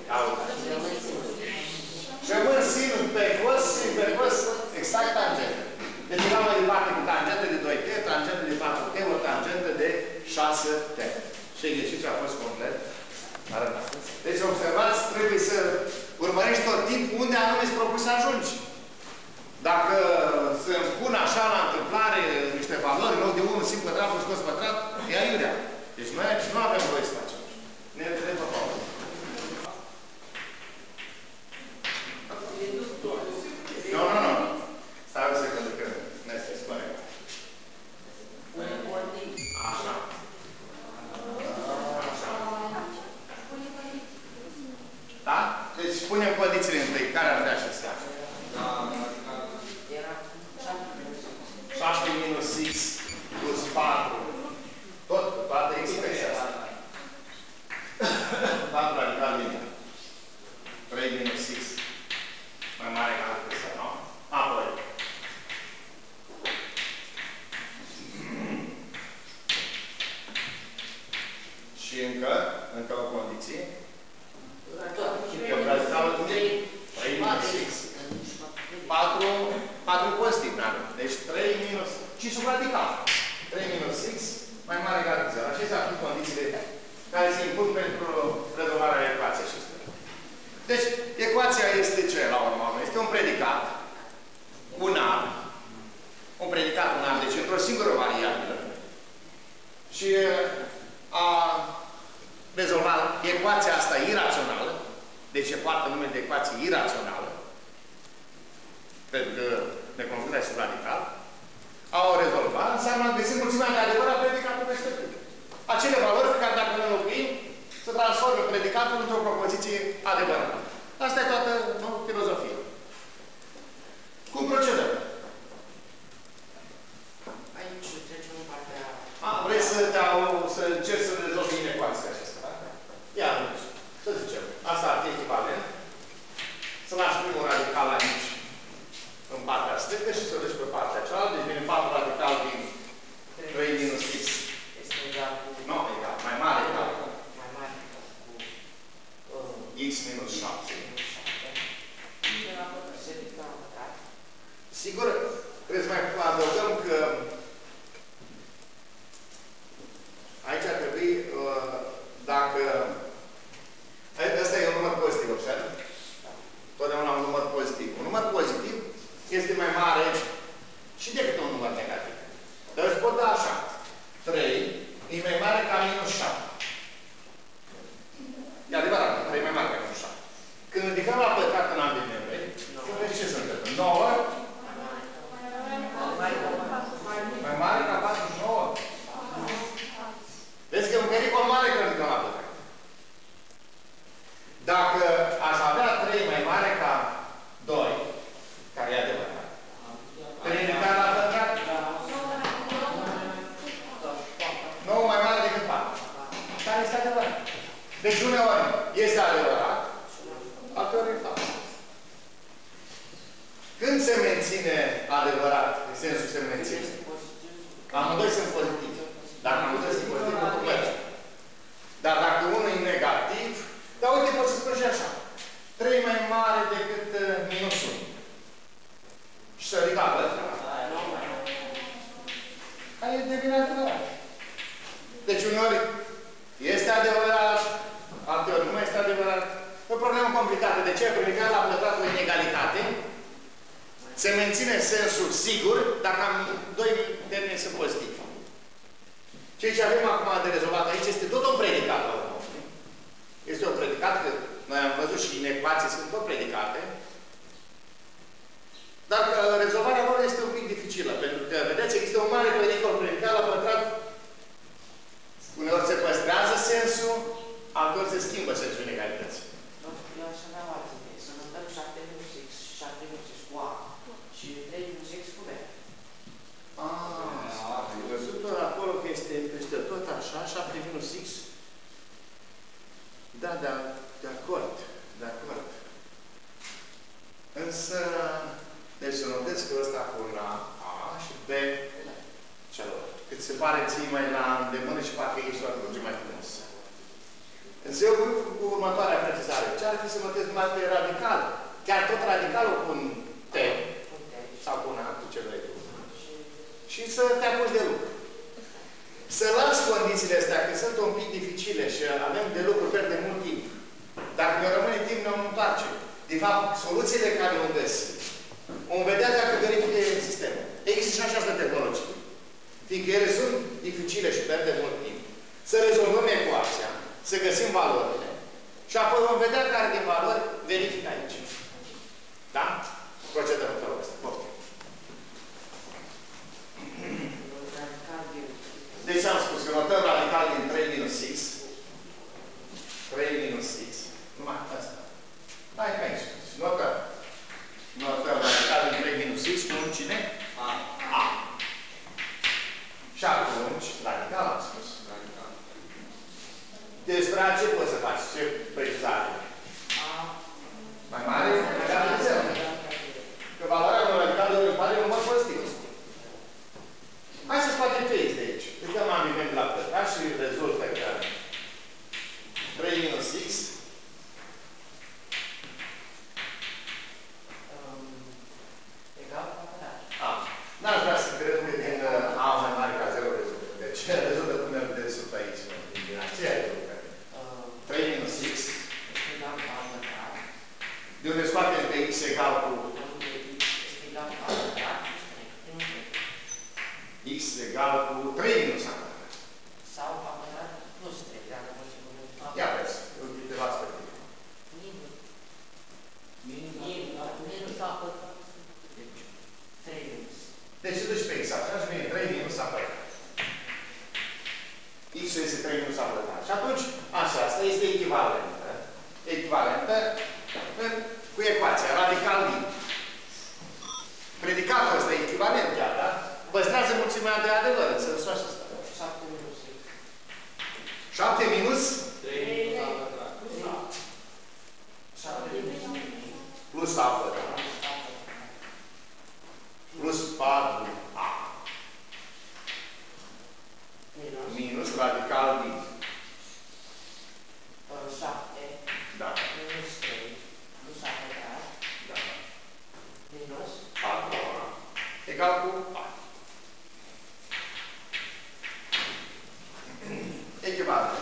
Și rămân sinul pe cos, sin pe cos, exact tangentă. Deci eram mai departe cu tangentă de 2T, tangentă de 4T, o tangentă de 6T. Și exercițiul a fost complet arătat. Deci observați, trebuie să urmărești tot timpul unde anume îți propui să ajungi. Dacă se împun așa la întâmplare niște valori, în loc de 1 sin pătrat plus cos pătrat, e aiurea. Deci noi aici nu avem voie să facem. Ne vedem pe pauză. Nu. Stai o secundă că ne se spune. Așa. Da? Deci punem condițiile întâi. Care ar vrea și să facă? 7 minus x plus 4. Tot, toată expresia asta. 4 radical din 3 minus x mai mare ca expresia, nu? Apoi. Și încă o condiție. Radicalul din 3 minus x. 4 pozitiv, n-am. Deci 3 minus... Și sub radical. 3 minus x mai mare egal cu 0. Acestea sunt condițiile care se impun pentru rezolvarea ecuației acestea. Deci, ecuația este ce, la urmă? Este un predicat unar. Un predicat unar, deci într-o singură variabilă. Și a rezolvat ecuația asta irațională. Deci e poartă numele de ecuație irațională. Pentru că necunoscută este radical. Au rezolvat, înseamnă găsim mulțimea de adevărat predicatul respectiv. Acele valori pe care dacă le înlocuim, se transformă predicatul într-o propoziție adevărată. Asta e toată filozofia. Cum procedăm? Aici trecem în partea... Vrei să încerci să rezolvi în ecuația acestea, da? Ia, să zicem. Asta ar fi echivalent. Să lași primul radical aici, în partea stângă și să o duci pe partea cealaltă. Deci vine 4 radical din 3 minus x. Este egal cu... Nu, egal. Mai mare egal. Mai mare egal cu... X minus 7. Sigur, trebuie să mai adăugăm că aici ar trebui, dacă... Ăsta e un număr pozitiv, observ? Totdeauna un număr pozitiv. Un număr pozitiv este mai mare și decât un număr negativ. Dar îți pot da așa. 3 e mai mare ca minus 7. E adevărat, 3 e mai mare ca minus 7. Când ridicăm la pătrat în ambii membre, ce se întâmplă? 9 mai mare ca 49. Vezi că e un pericol mare când ridicăm la pătrat. Dacă aș avea 3 mai mare ca 2, care e adevărat, 3 ridicat la pătrat, 9 mai mare decât 4. Care este adevărat? Deci uneori este adevărat, alteori e fals. Când se menține adevărat, în sensul se menține? Amândoi sunt pozitivi. Dacă amândoi sunt pozitivi, nu merge. Dar dacă unul e negativ, dar uite, pot să spun și așa. 3 mai mare decât minus 1. Și să ridică ăsta. Aia devine adevărat. Deci uneori este adevărat, alteori nu mai este adevărat. E o problemă complicată. De ce? Pentru că la pătratul de inegalitate se menține sensul sigur dacă am doi termeni sunt pozitivi. Ceea ce avem acum de rezolvat aici este tot un predicat la urmă. Este un predicat, că noi am văzut și în ecuații sunt tot predicate. Dar rezolvarea lor este un pic dificilă, pentru că, vedeți, există un mare pericol predicat la pătrat. Uneori se păstrează sensul, alteori se schimbă sensul inegalității. Eu aș avea o altă idee. Să notăm 7 minus x și 7 minus x cu a și 3 minus x cu b. Ai văzut acolo că este peste tot așa, 7 minus x? Da, de acord. De acord. Însă, deci să notez că ăsta cu la a și b celălalt. Cât se pare ție mai la îndemână și parcă ești la lucru mai frumos. Însă eu cu următoarea precizare. Ce ar fi să notez numai pe radical? Chiar tot radicalul cu un t sau cu un a, cu ce vrei tu. Și să te apuci de lucru. Să lași condițiile astea, că sunt un pic dificile și avem de lucru, pierde mult timp. Dacă ne rămâne timp, ne vom întoarce. De fapt, soluțiile care le-am găsit, vom vedea dacă verifică sistemul. Există și această tehnologie. Fiindcă ele sunt dificile și pierde mult timp. Să rezolvăm ecuația, să găsim valorile și apoi vom vedea care din valori verifică aici. Da? Procedăm în felul ăsta. Deci am spus că notăm radical din 3 minus x. 3 minus x. Numai asta. Hai că aici. Notăm. Notăm radical din 3 minus x. Cu un cine? A. Și atunci, radical am spus. Despre ce poți să faci? Ce precizare? Mai mare? Egal de 0. Că valoarea unui radical de unui pare un număr pozitiv. Hai să scoatem pe x de aici. Dăm ambii la pătrat și rezultă că 3 minus x Egal cu pătrat. N-aș vrea să cred că din a mai mare ca 0 rezultă. Deci rezultă cu egal cu 3 minus a pătrat. Sau a pătrat plus 3, dacă vă ce cuvânt. Ia vezi, te las pe tine. Minus a pătrat. Deci, 3 minus. Deci te duci pe x, atunci vine 3 minus a pătrat. X-ul este 3 minus a pătrat. Și atunci, așa, asta este echivalentă. Echivalentă cu ecuația, radical din. Predicatul ăsta e echivalent chiar, da? Păstrează mulțimea de adevăr, înțelesul așa. 7 minus x. 7 minus 3 minus a pătrat. 7 minus plus a pătrat. Plus 4a. Minus radical din. 7 Da. minus 3 plus a pătrat. Da. Minus 4a. Egal cu 4. Echivalent.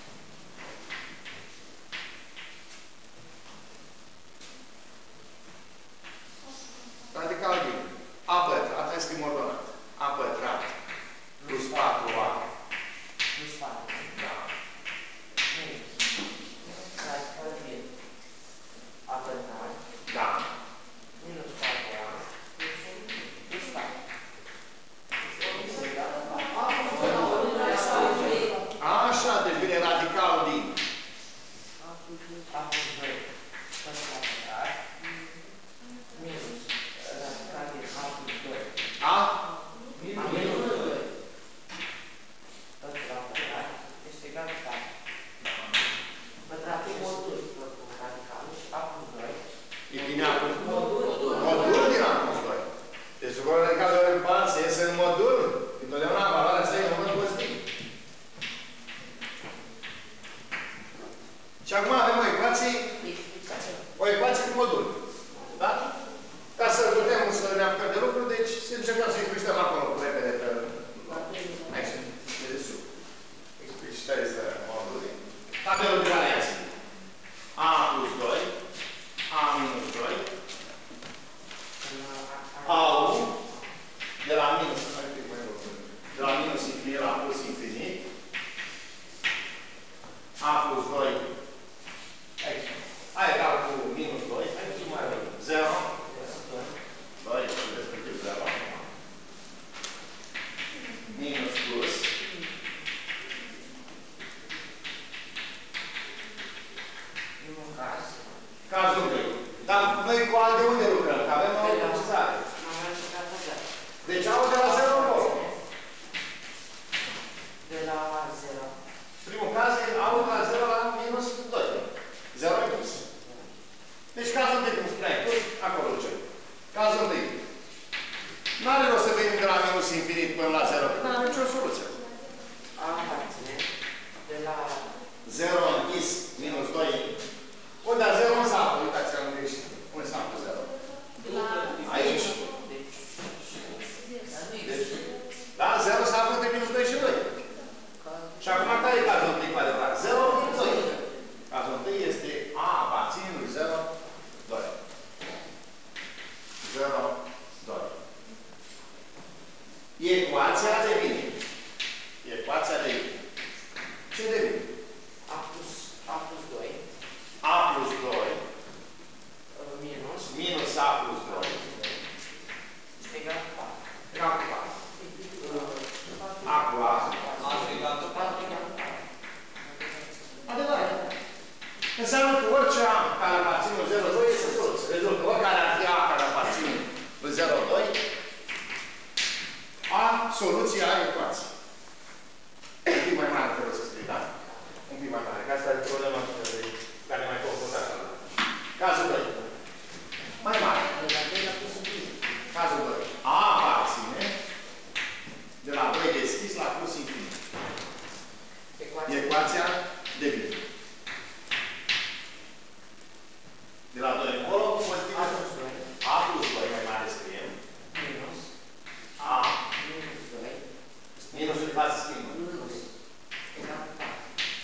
Radical din a pătrat, hai să scriem ordonat. A pătrat plus 4a. plus 4. Da. Minus radical din a pătrat. Da. Minus 4a. Plus 4. Așa, deci vine radical din. A plus 2 pătrat. Minus radical din a plus 2. A? Minus 2 pătrat este egal cu 4. Pătrat e modul radical și a plus 2. E bine a plus modul din a plus 2. Deci lucrurile în cazul de balanță iese în modul. Întotdeauna valoarea să e în modul pozitiv. Și acum avem o ecuație cu modul. Da? Ca să putem să ne apucăm de lucru, deci să încercăm să explicităm acolo cu repede pe aici, de sub. Explicitezi modului. Tabelul de variații. A plus 2, A minus 2, A1, de la minus infinit la plus infinit, A plus 2, aici, A egal cu minus 2, aici mai rău, 0, 2, respectiv 0, minus plus, cazul 2. Dar noi cu A de unde lucrăm? Că avem o precizare. Deci A de la 0 acolo. De la 0. Primul caz e A de la 0 la minus 2. 0 e plus. Deci cazul 1, cum spuneai tu, acolo ducem. Cazul 1. N-are rost să venim de la minus infinit până la 0, că n-am nicio soluție. A aparține de la 0 închis, minus 2. Unde a 0 în sapă? Uitați-vă unde ești. Unde sapă 0? Aici. Deci, da, 0 sapă între minus 2 și 2. Și acum care e cazul 1 cu adevărat? 0 minus 2. Cazul 1 este A aparține lui 0, 2. 0, 2. Ecuația devine. Ecuația devine. Ce devine? A plus 2 A plus 2 minus A plus 2 este egal cu 4. egal cu 4. A cu A. A egal cu 4. Adevărat. Înseamnă că orice A care aparține lui 0,2 este soluție. Rezultă. Oricare ar fi A care aparține lui 0,2, A soluția a ecuației. Un pic mai mare trebuie să scrii, da? Un pic mai mare. Că asta e problema care mai confruntat. Cazul 2. Mai mare. Cazul 2. A aparține de la 2 deschis la plus infinit. Ecuația devine. De la 2 încolo, pozitiv. A plus 2 mai mare scriem. Minus A minus 2 minusul de bază schimbă. minus egal cu 4.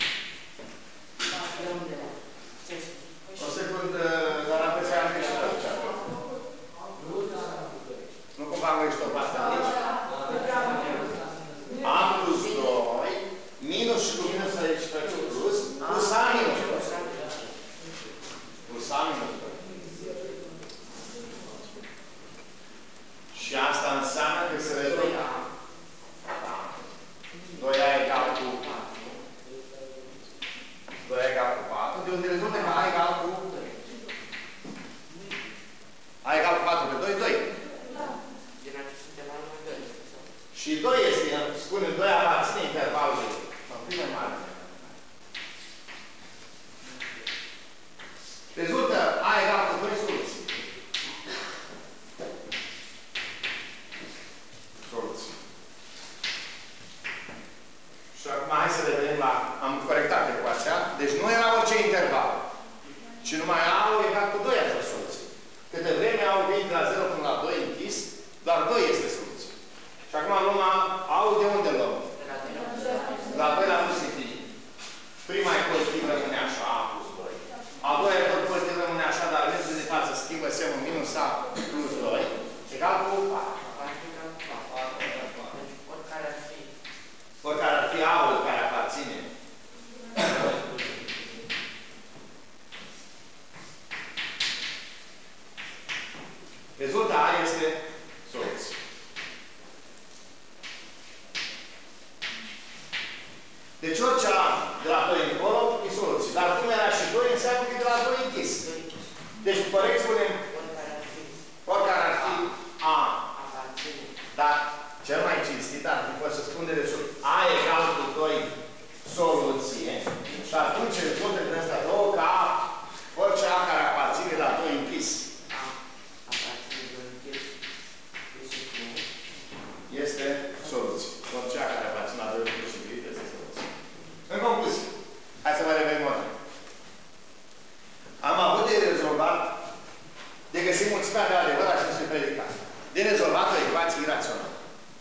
O secundă, dar am pățit am greșit aici. Nu cumva am greșit o pastă aici? Deci orice A de la 2 încolo e soluție. Dar cum era și 2, înseamnă că e de la 2 închis. Deci corect spunem oricare ar fi A. Dar cel mai cinstit ar fi fost să spun de desubt A egal cu 2 soluție. Și atunci rezultă din astea două ca orice A care aparține la 2 închis. Este soluție. Orice A care aparține la 2 închis este soluție. În concluzie, hai să vă revenim o dată. Am avut de rezolvat, de găsit mulțimea de adevărat și de predicat. De rezolvat o ecuație irațională.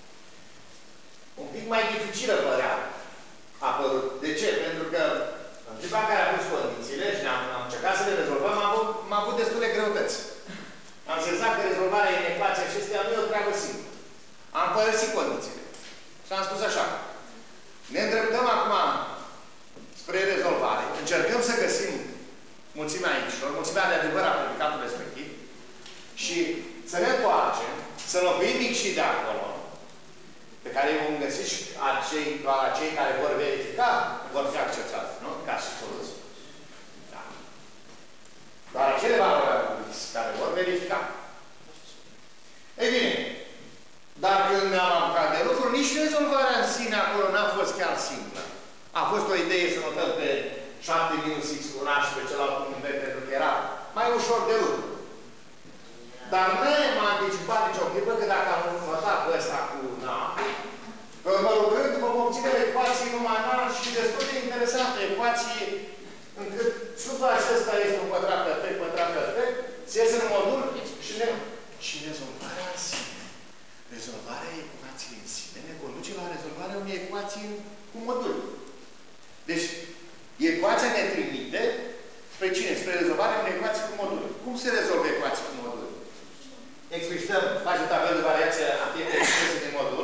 Un pic mai dificilă părea a apărut. De ce? Pentru că în clipa care a pus condițiile și am încercat să le rezolvăm, am avut destule greutăți. Am senzat că rezolvarea în ecuația acesteia nu e o treabă simplă. Am părăsit condițiile. Și am spus așa. Ne îndreptăm acum spre rezolvare. Încercăm să găsim mulțimea aici, mulțimea de adevăr a predicatul respectiv și să ne întoarcem, să înlocuim și de acolo, pe care îi vom găsi și acei care vor verifica, vor fi acceptați, nu? Ca și soluție. Da. Doar acele valori care vor verifica. Ei bine, dar când ne-am apucat de lucruri, nici rezolvarea în sine acolo n-a fost chiar simplă. A fost o idee să notăm pe 7 minus x cu un h și pe celălalt cu un b, pentru că era mai ușor de lucru. Dar nu m-am anticipat nici o clipă că dacă am notat pe ăsta cu un a, pe urmă lucrând, vom obține o ecuație numai mare și destul de interesantă. Ecuație încât sufla acesta este un pătrat perfect, pătrat perfect, se iese în modul și rezolvarea în sine. Rezolvarea ecuației în sine ne conduce la rezolvarea unei ecuații cu modul. Deci, ecuația ne trimite spre cine? Spre rezolvarea unei ecuații cu modul. Cum se rezolvă ecuații cu modul? Explicităm, facem tabel de variație a fiecare expresie din modul,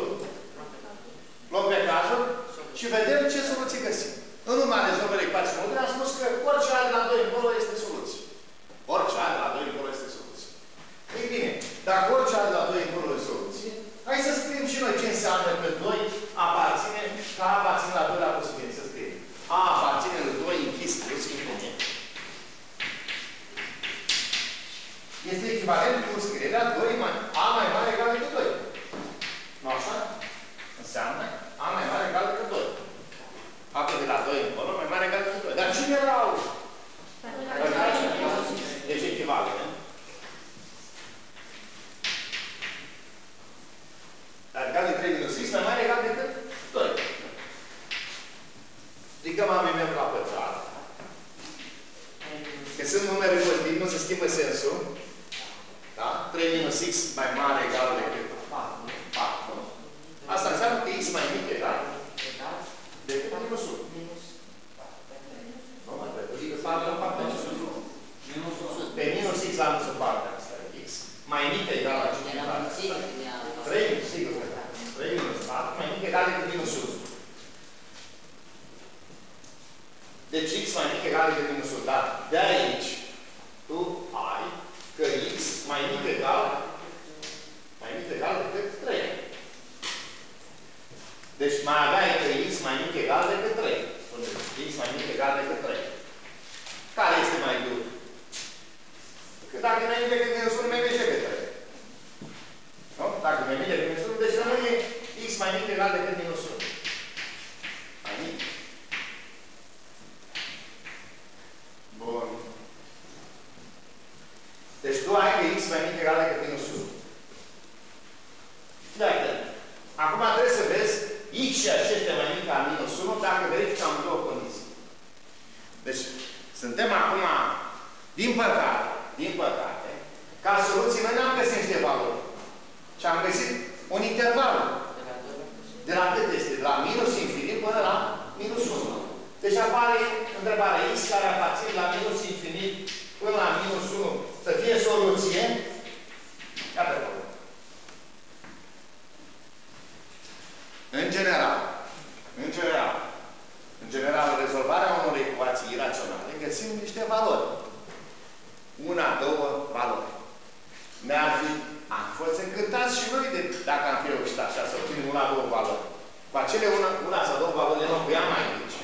luăm vectajul și vedem ce soluții găsim. În urma rezolvării ecuații cu modul am spus că orice A de la 2 încolo este soluție. Orice A de la 2 încolo este soluție. Ei bine, dacă orice A de la 2 încolo este soluție, hai să scriem și noi ce înseamnă că 2 aparține, că A aparține la 2 la posibil. Să scriem. A aparține la 2 închis plus infinit. Este echivalent cu scrierea 2 A mai mare egal decât 2. Nu așa? Înseamnă A mai mare egal decât 2. A de la 2 încolo mai mare egal decât 2. Dar cine erau? Deci echivalent. Dar egal de 3 minus x mai mare egal decât 2. Ridicăm ambii membri la pătrat. Că sunt numere pozitive, nu se schimbă sensul. Da? 3 minus x mai mare egal decât 4. Asta înseamnă că x mai mic egal decât minus 1. Nu mă trebuie. Adică 4 în partea minus 1. Pe minus x la minus 4 asta e x. Mai mic egal la 5. 3 sigur că da. 3 minus 4 mai mic egal decât minus 1. Deci x mai mic egal decât minus 1. Dar de aici tu ai că x mai mic egal decât 3. Deci mai aveai că x mai mic egal decât 3. Spuneți, x mai mic egal decât 3. Care este mai dur? Că dacă mai mic decât minus 1, mai mic decât 3. Nu? Dacă mai mic decât minus 1, deci rămâne x mai mic egal decât minus 1. Mai mic. Bun. Deci tu ai că x mai mic egal decât minus 1. Iată. Acum trebuie să vezi x și aceștia mai mic ca minus 1 dacă verificăm două condiții. Deci, suntem acum, din păcate, ca soluție, noi n-am găsit niște valori. Și am găsit un interval. De la cât este? De la minus infinit până la minus 1. Deci apare întrebarea x care aparține la minus infinit până la minus 1 să fie soluție. Iată acolo. În general, rezolvarea unor ecuații iraționale găsim niște valori. Una, două valori. Am fost încântați și noi dacă am fi reușit așa, să obținem una, două valori. Cu acele una sau două valori ne înlocuiam mai mici.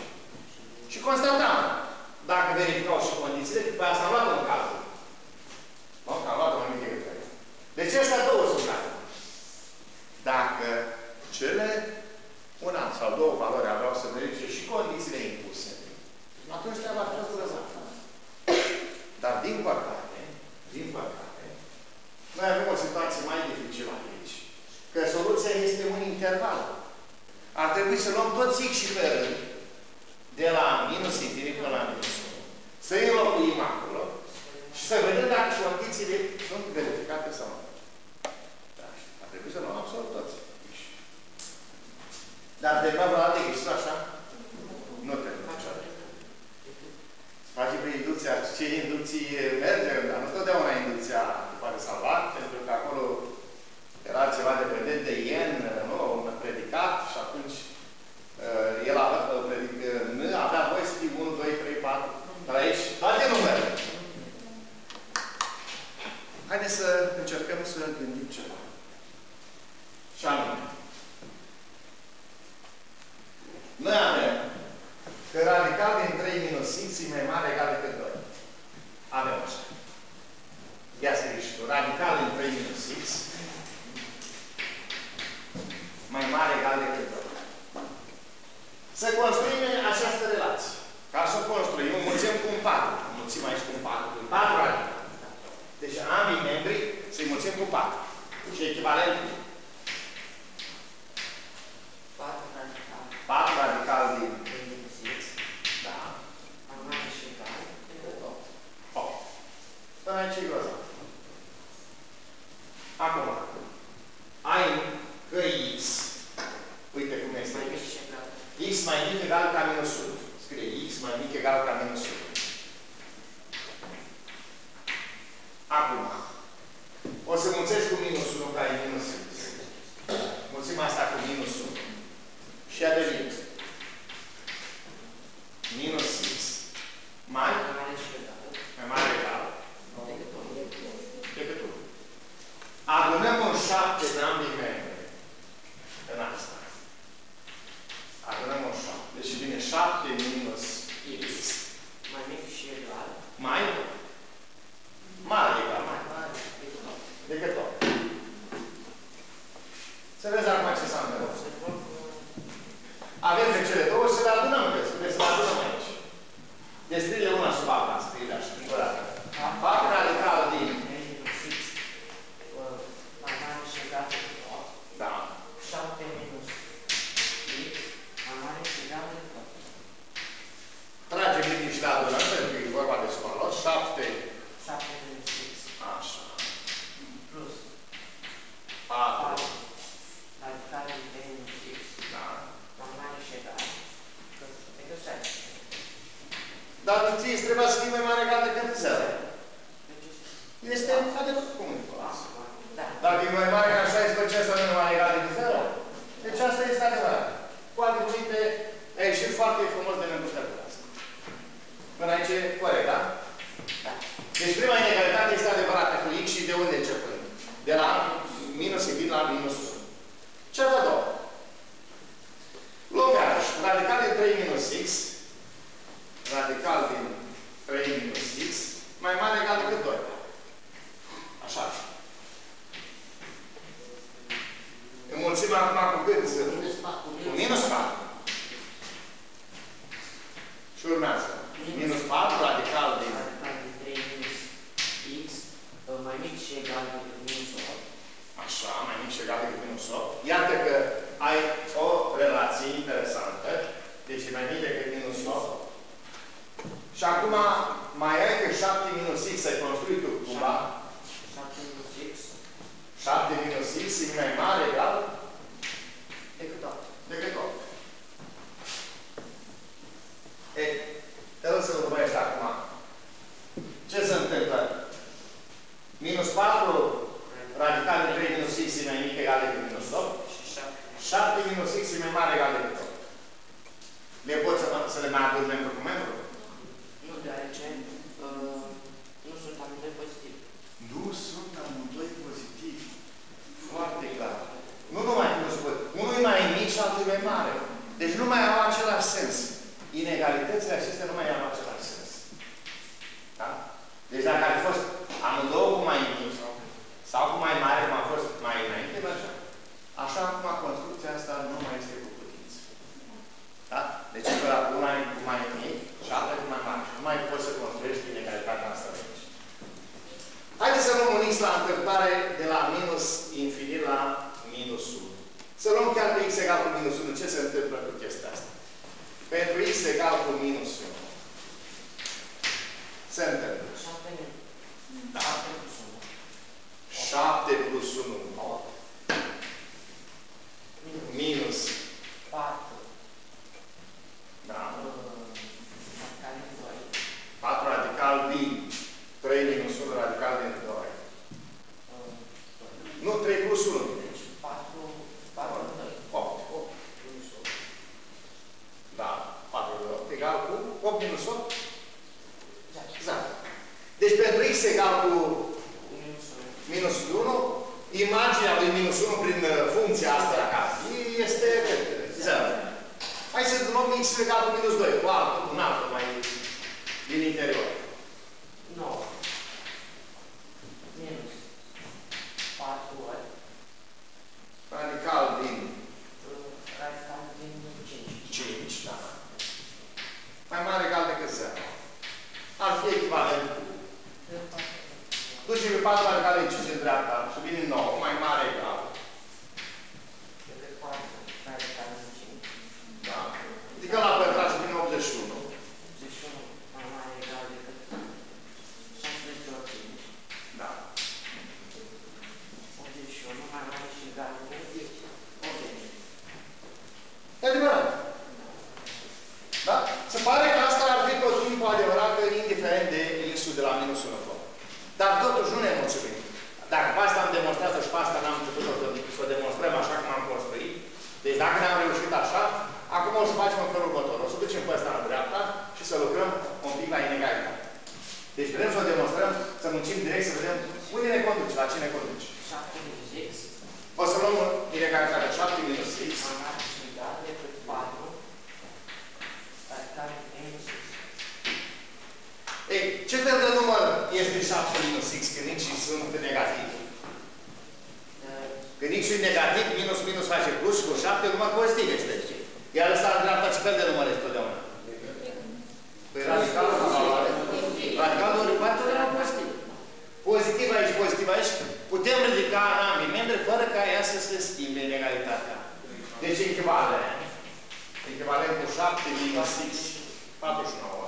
Și constatam, dacă verificau și condițiile, după asta am luat-o în calcul. Nu? Am luat-o în fiecare. Deci ăștia două sunt calcul. Dacă cele una sau două valori aveau să verifice și condițiile impuse, atunci treaba ar fi răzată. Dar din păcate, noi avem o situație mai dificilă aici. Că soluția este un interval. Ar trebui să luăm tot X și pe rând, de la minus infinit până la minus 1, să îi înlocuim acolo și să vedem dacă condițiile sunt verificate sau nu. Da. Ar trebui să luăm absolut toți. Dar de fapt la alte există așa? Nu trebuie niciodată. Face pe inducția, ce inducții merge, dar nu totdeauna inducția poate salvat, pentru că acolo era ceva dependent de ien, nu? Un predicat și atunci el avea voie să fie 1, 2, 3, 4, dar aici toate numere. Haideți să încercăm să gândim ceva. Și anume, noi avem că radical din 3 minus x e mai mare egal decât 2. Avem așa. Ia scrie și tu. Radical din 3 minus x mai mare egal decât 2. Să construim această relație. Ca să o construim, înmulțim cu un 4. Înmulțim aici cu un 4. Cu 4 radical. Deci ambii membri să-i mulțim cu 4. Și echivalent 4 radical din x. Da. Mai mare și egal decât 8. 8. Până aici e grozav. Acum, ai că x, uite cum este. Mai mic și egal. X mai mic egal ca minus 1. Scrie x mai mic egal ca minus 1. Acum, o să mulțești cu minus 1 ca e minus x. Mulțim asta cu minus 1. Și a devenit minus x mai mare egal decât 1. Adunăm un 7 în ambii membri. În asta. Adunăm un 7. Deci vine 7 minus x. Mai mic și egal. Mai mare egal. Mai mare decât 8. Să vezi acum ce s-a întâmplat. Avem pe cele două și să le adunăm, că să le adunăm aici. Deci scrie una sub alta, scrie așa, încă o dată. Fac radical din mai mare și egal decât 8. da. 7 minus x mai mare și egal decât 8. Tragem linii și le adunăm, pentru că e vorba de sumalor. 7 minus x. Așa. Plus 4 radical din 3 minus x. da. Mai mare și egal decât 6. Dar ție îți trebuia să fie mai mare egal decât 0. Este adevărat cum e. Da. Dacă e mai mare ca 16, asta nu e mai egal decât 0. Deci asta este adevărat. Cu alte cuvinte, a ieșit foarte frumos de neîmpărțit asta. Până aici e corect, da? Da. Deci prima inegalitate este adevărată cu x și de unde începem? De la minus infinit la minus 1. Cea de-a doua. Luăm iarăși. Radical din 3 minus x. Radical din 3 minus x mai mare egal decât 2. Așa. Înmulțim acum cu cât? Cu minus 4. Și urmează. Minus 4 radical din 3 minus x mai mic și egal decât minus 8. așa, mai mic și egal decât minus 8. Iată că ai o relație interesantă. Deci e mai mic decât minus 8. Și acum mai ai că 7 minus x ai construit tu cumva. 7 minus x 7 minus x e mai mare egal decât 8. decât 8. E, te rog să urmărești acum. Ce se întâmplă? Minus 4 radical de 3 minus x e mai mic egal decât minus 8. Și 7 minus x e mai mare egal decât 8. Le poți să le mai adun membru cu membru? nu, deoarece nu sunt amândoi pozitivi. Nu sunt amândoi pozitivi. Foarte clar. Nu numai cum spun. Unul e mai mic și altul e mai mare. Deci nu mai au același sens. Inegal. inegalitățile acestea nu mai au același sens. Da? Deci dacă ar fi fost amândouă cu mai mic sau cu mai mare, cum a fost mai înainte, mergea. Așa, acum, construcția asta nu mai este cu putință. Da? Deci, una e cu mai mic și alta cu mai mare. Nu mai poți să construiești inegalitatea asta de aici. Haideți să luăm un x la întâmplare de la minus infinit la minus 1. Să luăm chiar pe x egal cu minus 1. Ce se întâmplă cu chestia asta? Pentru x egal cu minus 1. Se întâmplă. 7 plus 1. Minus 4. Da. 4 radical din 3 minus 1 radical din 2. Nu, 3 plus 1. 4, 8. Da, 4 de 8 egal cu 8 minus 8. Exact. Deci pentru x egal cu minus 1, imaginea lui minus 1 prin funcția asta acasă este 0. Hai să luăm x egal cu minus 2, cu altul, cu un altul mai din interior. 9. Minus 4 ori. Radical din 5. 5, da. Mai mare egal decât 0. Ar fi echivalent cu. Duce pe 4 radical de 5 în dreapta și vine 9, mai mare egal. Da. Adică la pătrat și vine 81. 81 mai mare egal decât 16 ori 5. Da. 81 mai mare și egal cu 80. E adevărat. Da? Se pare că asta ar fi tot timpul adevărată, indiferent de x-ul de la minus 1. Dar totuși nu ne mulțumim. Dacă pe asta am demonstrat-o și pe asta n-am putut să o demonstrăm așa cum am construit, deci dacă ne-am reușit așa, acum o să facem în felul următor. O să ducem pe ăsta în dreapta și să lucrăm un pic la inegalitate. Deci vrem să o demonstrăm, să muncim direct, să vedem unde ne conduce, la ce ne conduce. 7 minus x. O să luăm inegalitatea 7 minus x. Mai mare și egal decât 4. Radical minus x. Ei, ce fel de număr este 7 minus x când x și sunt negativ? Când x e negativ, minus minus face plus și cu 7 număr pozitiv este. Iar ăsta în dreapta ce fel de număr este totdeauna? Păi radicalul la valoare. Radicalul ori 4 ori pozitiv. Pozitiv aici, pozitiv aici. Putem ridica în ambii membri fără ca ea să se schimbe inegalitatea. Deci echivalent. Echivalent cu 7 minus x. 49.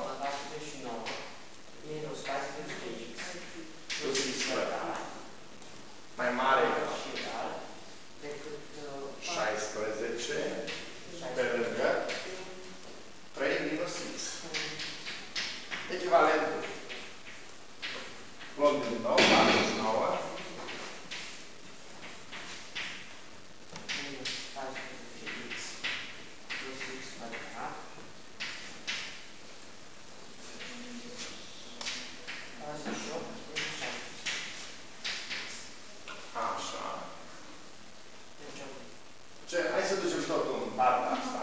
Minus 14x. Plus x pătrat. Mai mare Și egal decât 16 pe lângă 3 minus x. Echivalentul. Luăm din nou, 49. minus 14x plus x pătrat. 48 minus 16. Așa. Deci, Hai să ducem totul în partea asta.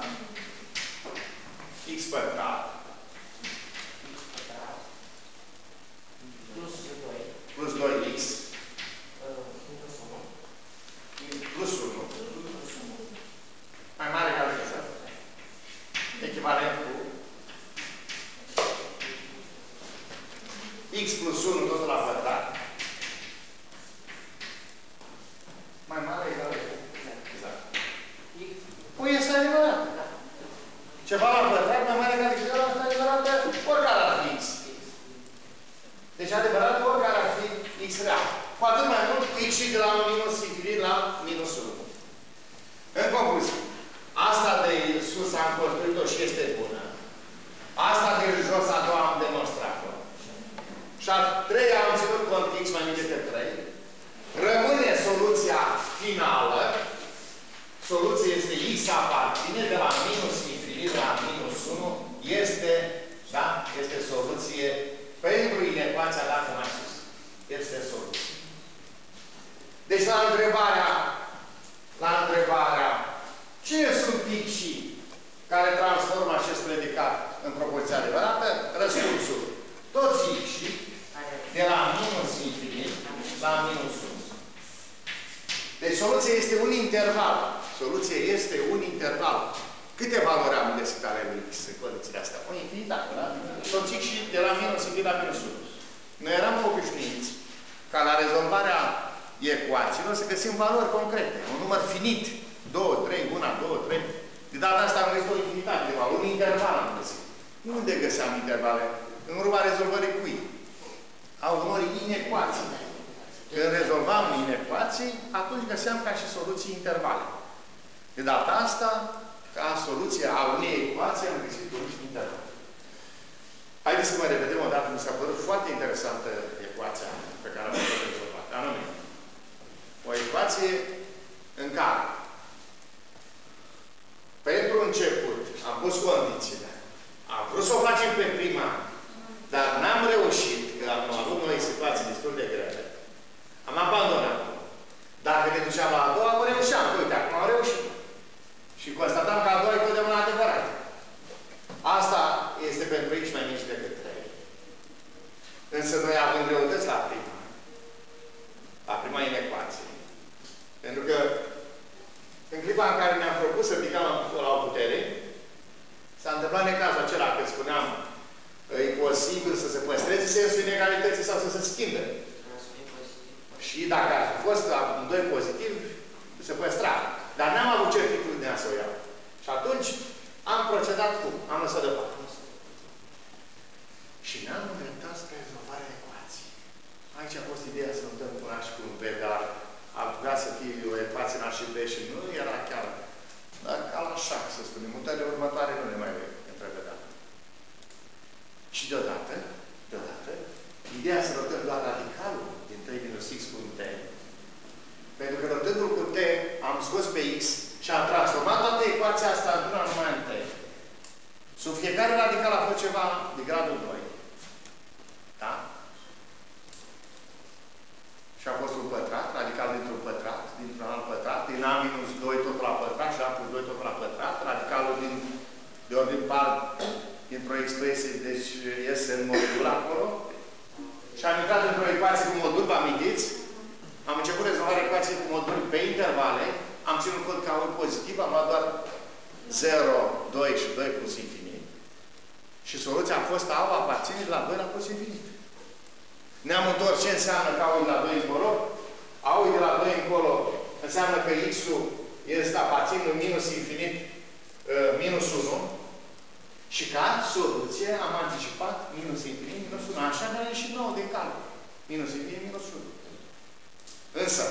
X pătrat. x pătrat plus 2 Plus 2x. minus 1 Plus 1. plus 1 Mai mare egal decât 0. Echivalent cu x plus 1 totul la pătrat. Mai mare egal decât 0. Exact. Păi este adevărat. Ceva la pătrat mai mare egal decât 0 este adevărat oricare ar fi x. Deci adevărat oricare ar fi x real. Cu atât mai mult x și de la minus infinit la minus 1. În concluzie, asta de sus am construit-o și este bună. Asta de jos a doua am demonstrat-o. Și a treia am ținut cont x mai mic decât 3. Rămâne soluția finală. Soluția este x aparține de la minus infinit la minus 1. Este, da? Este soluție pentru inecuația dată mai sus. Este soluție. Deci la întrebarea cine sunt x care transformă acest soluțiile de K în proporție adevărată, răspunsul toți X de la minus infinit la minus 1. Deci soluția este un interval. Soluția este un interval. Câte valori am găsit ale lui X în condițiile astea? O infinitate, da? Toți X și de la minus infinit la minus 1. Noi eram obișnuiți ca la rezolvarea ecuațiilor să găsim valori concrete. Un număr finit. 2, 3, 1, 2, 3. De data asta am găsit o infinitate de valori. Un interval am găsit. Unde găseam intervale? În urma rezolvării cui? A unor inecuații. Când rezolvam inecuații, atunci găseam ca și soluții intervale. De data asta, ca soluție a unei ecuații, am găsit un interval. Haideți să mă revedem o dată. Mi s-a părut foarte interesantă ecuația pe care am rezolvat. Anume, o ecuație în care, pentru început, am pus condițiile. Am vrut să o facem pe prima, dar n-am reușit, că am avut noi situații destul de grele. Am abandonat. Dacă ne duceam la a doua, o reușeam. Uite, acum am reușit. Și constatam că a doua e totdeauna adevărat. Asta este pentru X mai mici decât 3. Însă noi avem greutăți la prima inecuație. Pentru că în clipa în care ne-am propus să ridicăm la o putere, s-a întâmplat necazul acela că spuneam e posibil să se păstreze sensul inegalității sau să se schimbe. Și dacă ar fi fost în 2 pozitiv, se păstra. Dar n-am avut certitudinea să o iau. Și atunci am procedat cum? Am lăsat deoparte. Și ne-am orientat spre rezolvarea ecuației. Aici a fost ideea să nu dăm cu A și cu un B, dar ar putea să fie o ecuație în A și B și nu era chiar. Dar ca la șac, să spunem. Mutările următoare nu ne mai întrevedem. Și deodată, ideea să rotăm doar radicalul din 3 minus X cu T. Pentru că rotându-l cu T, am scos pe X și am transformat toată ecuația asta într-una numai în T. Sub fiecare radical a fost ceva de gradul 2. Da? Și a fost un pătrat, radical dintr-un pătrat, dintr-un alt pătrat, din A minus 2 totul la pătrat și A plus 2 totul la pătrat, radicalul de ordin par dintr-o expresie, deci iese în modul acolo. Și am intrat într-o ecuație cu modul, vă amintiți? Am început rezolvarea ecuației cu modul pe intervale, am ținut cont ca un pozitiv, am luat doar 0, 2 și 2 plus infinit. Și soluția a fost A aparține de la 2 la plus infinit. Ne-am întors ce înseamnă că A de la 2 încolo. A de la 2 încolo înseamnă că X-ul este aparțin în minus infinit, minus 1. Și ca soluție am anticipat minus infinit, minus 1. Așa ne-a ieșit nouă de calcul. Minus infinit, minus 1. Însă,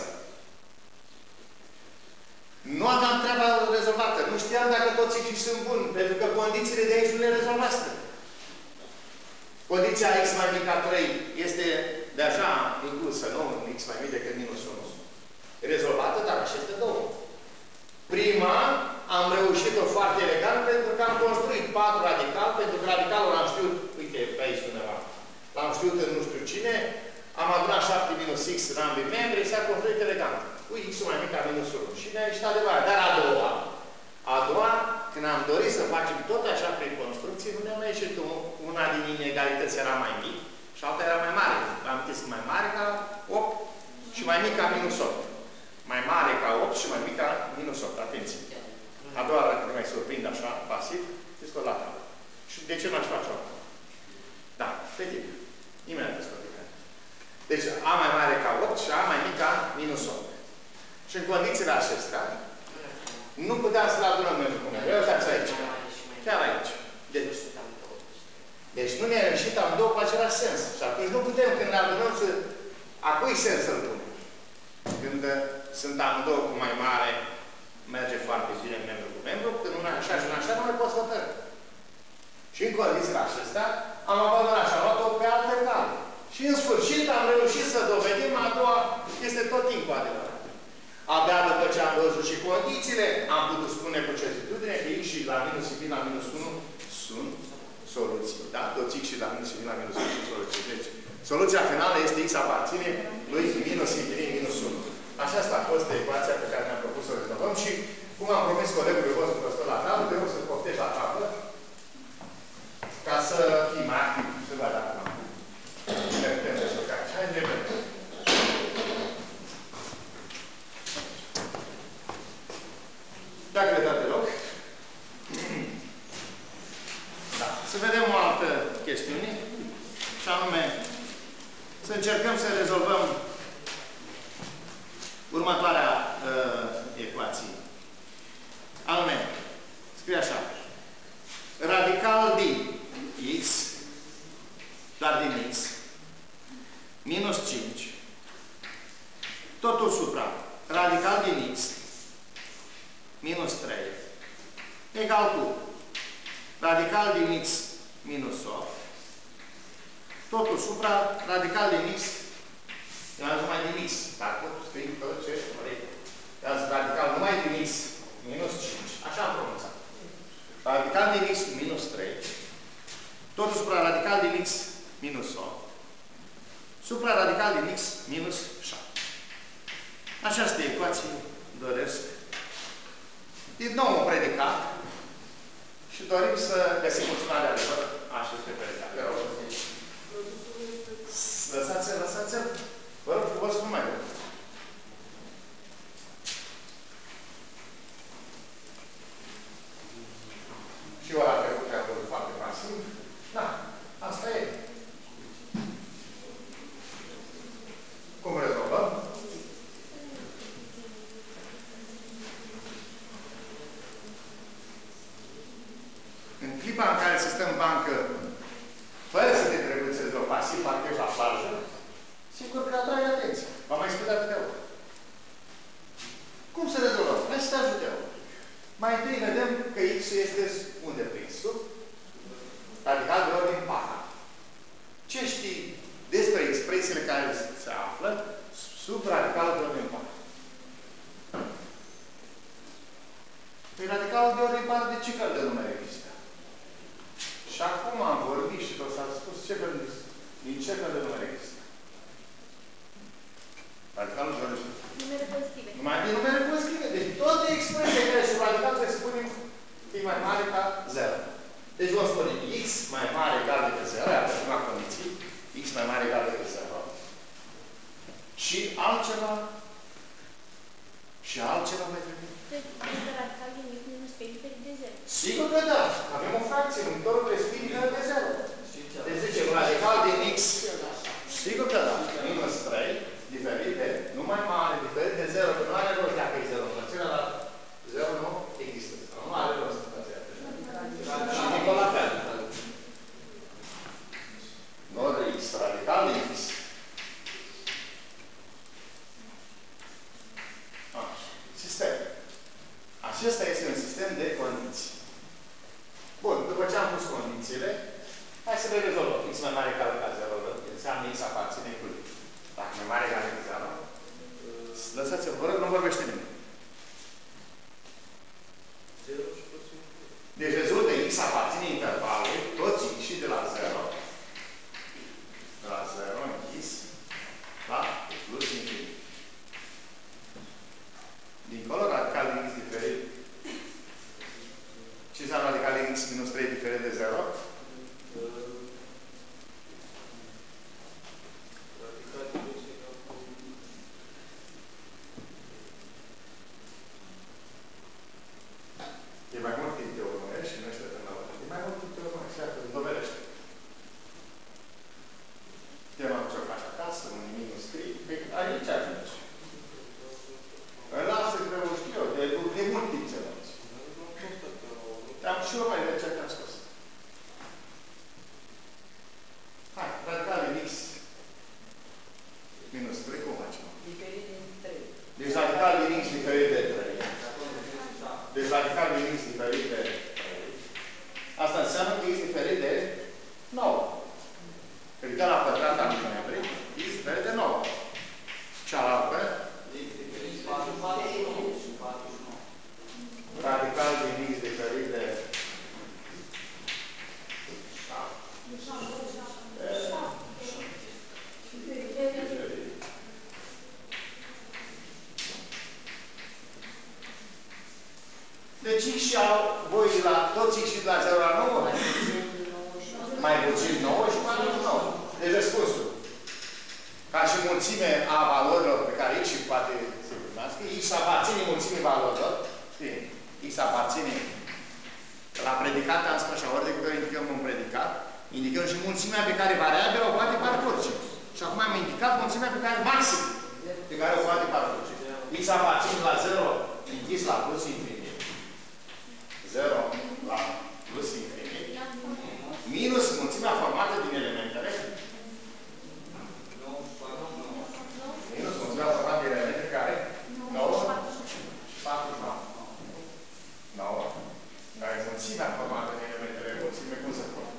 nu aveam treaba rezolvată. Nu știam dacă toți X sunt buni, pentru că condițiile de aici nu le rezolvați. Condiția X mai mic ca 3 este deja inclusă, nu? X mai mic decât minus 1. E rezolvată, dar așa este 2. Prima am reușit-o foarte elegant pentru că am construit 4 radical, pentru că radicalul l-am știut, uite, pe aici undeva, l-am știut în nu știu cine, am adunat 7 minus X în ambii membri și s-a construit elegant. Cu X-ul mai mic ca minus 1. Și ne-a ieșit adevărat. Dar a doua, când am dorit să facem tot așa prin construcții, nu ne-a mai ieșit una din inegalități era mai mic și alta era mai mare. Am amintit mai mare ca 8 și mai mic ca minus 8. Mai mare ca 8 și mai mic ca minus 8. Atenție! A doua oară când mai surprind așa, pasiv, îi scot la tabă. Și de ce n-aș face-o acum? Da, pe timp. Imediat îi scot. Deci A mai mare ca 8 și A mai mic ca minus 8. Și în condițiile acestea, nu puteam să le adunăm pentru cum. Uitați aici. Chiar aici. Deci nu ne-a reușit amândouă cu același sens. Și atunci nu putem, când le adunăm, să... A cui sens să-l punem? Când sunt amândouă cu mai mare, merge foarte bine membru cu membru, când una așa și una așa, nu mai poți hotărâ. Și în condițiile acestea, am abandonat și am luat-o pe altă cale. Și în sfârșit am reușit să dovedim a doua este tot timpul adevărat. Abia după ce am văzut și condițiile, am putut spune cu certitudine că X și la minus infinit la minus 1 sunt soluții. Da? Toți X și la minus infinit la minus 1 sunt soluții. Deci, soluția finală este X aparține lui minus infinit minus 1. Așa a fost ecuația pe care ne-am propus să o rezolvăm și cum am promis colegului vostru că stă la tablă, vreau să poftești la tablă Să vedem o altă chestiune. Și anume, să încercăm să rezolvăm următoarea ecuație. Anume, scrie așa. Radical din x, doar din x, minus 5, totul supra radical din x, minus 3, egal cu radical din x minus 8, totul supra radical din x, numai din x, dar pot scrie tot ce vrei. Radical numai din x minus 5, așa am pronunțat. Radical din x minus 3, totul supra radical din x minus 8, supra radical din x minus 7. Această ecuație doresc din nou un predicat și dorim să găsim mulțimea de adevăr a acestui predicat. Lăsați-l, lăsați-l. Vă rog frumos, nu mai mult. Și ora trecută a fost foarte pasiv. Da, asta e. Cum rezolvăm? În clipa în care se stă în bancă, fără să te trebuie să rezolvi pasiv, parcă ești la plajă, sigur că atrage atenție. V-am mai explicat de ori. Cum să rezolvăm? Hai să te ajut eu. Mai întâi vedem că x este unde prins? Sub radical de ordine 4. Ce știi despre expresiile care se află sub radicalul de ordine 4? Păi radicalul de ordine 4 de ce fel de numere există? Și acum am vorbit și tot s-a spus din ce fel de numere există. Radicalul de ordine 4. Numere pozitive. Numai din numere pozitive. Deci toate expresiile care sunt radical trebuie să punem e mai mare ca 0. Deci vom spune x mai mare egal decât 0, iată prima condiție, x mai mare egal decât 0. Și altceva? Și altceva mai trebuie? Este radical din x minus p diferit de 0. Sigur că da. Avem o fracție, numitorul trebuie să fie diferit de 0. Deci zicem radical din x, sigur că da, minus 3, diferit de, nu mai mare, diferit de 0, că nu are rost dacă e 0. Învățărea la 0 nu există. Nu are rost învățărea. Și dincolo la fel. Nod x, radical de x. Sistem. Acesta este un sistem de condiții. Bun, după ce am pus condițiile, hai să le rezolvăm. X mai mare egal ca 0, înseamnă x aparține cu x. Dacă mai mare egal decât 0, lăsați-vă, vă rog, nu vorbește nimeni. Deci rezultă x aparține intervalului, toți x și de la 0, de la 0 închis, la plus infinit. Dincolo, radical din x diferit. Ce înseamnă radical din x minus 3 diferit de 0? E mai mult timp te urmărești și nu ești la urmă. E mai mult timp te urmărești și atât, dovedește. Te-am ce faci acasă, un nimic nu scrii, pe aici ajungi. Lasă că o știu eu, de mult timp ce faci. Te-am și eu mai de ce te-am spus. Hai, radical din x minus 3, cum facem? Diferit din 3. Deci radical din x diferit de 3. Deci radical din x diferit de 3. Asta înseamnă că x diferit de 9. Ridicat la pătrat al membrii, x diferit de 9. Cealaltă, radical din x diferit de 7. Deci x și voi la toți x și de la 0 la 9? Mai puțin 9 și 49. Deci răspunsul. Ca și mulțime a valorilor pe care x și poate se cunoască, x aparține mulțimii valorilor. X aparține la predicat, am spus așa, ori de câte ori indicăm un predicat. Indicăm și mulțimea pe care variabilă o poate parcurge. Și acum am indicat mulțimea pe care maxim pe care o poate parcurge. X aparține la 0, închis la plus infinit. 0 la plus infinit. Minus mulțimea formată din elementele. Minus mulțimea formată din elementele care? 9 și 49. 9. Care e mulțimea formată din elementele mulțime, cum se pune?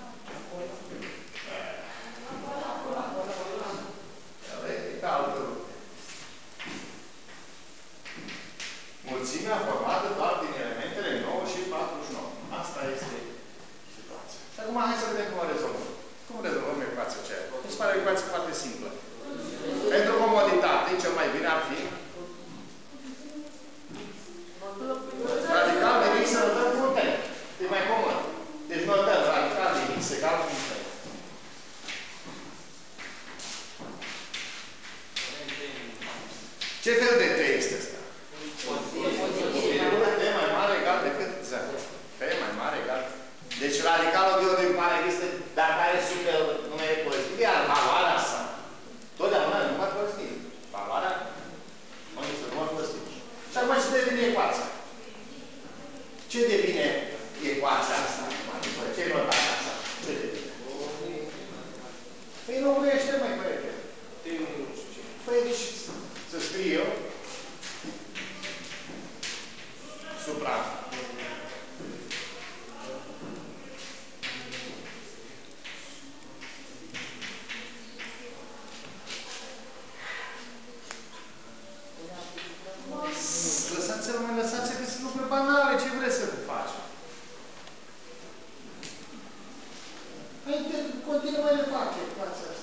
Mulțimea formată doar din elementele 9 și 49. Asta este situația. Și acum hai să vedem cum o rezolvăm. Cum rezolvăm ecuația aceea? Mi se pare o ecuație foarte simplă. Pentru comoditate, cel mai bine ar fi radical de x să notăm cu un termen. E mai comod. Deci notăm radical de x egal cu un termen. Ce fel de t este ăsta? T mai mare egal decât 0. T mai mare egal. Deci radicalul de ori în care este, dacă are super numere pozitiv, iar valoarea asta, totdeauna nu număr pozitiv. Valoarea nu este număr pozitiv. Și acum ce devine ecuația? Ce devine ecuația asta? Ce e notația asta? Ce devine? Păi nu urmește mai corect. Păi să scriu eu supra lăsați-vă că sunt lucruri banale, ce vreți să faci? Hai, continuă mai departe ecuația asta.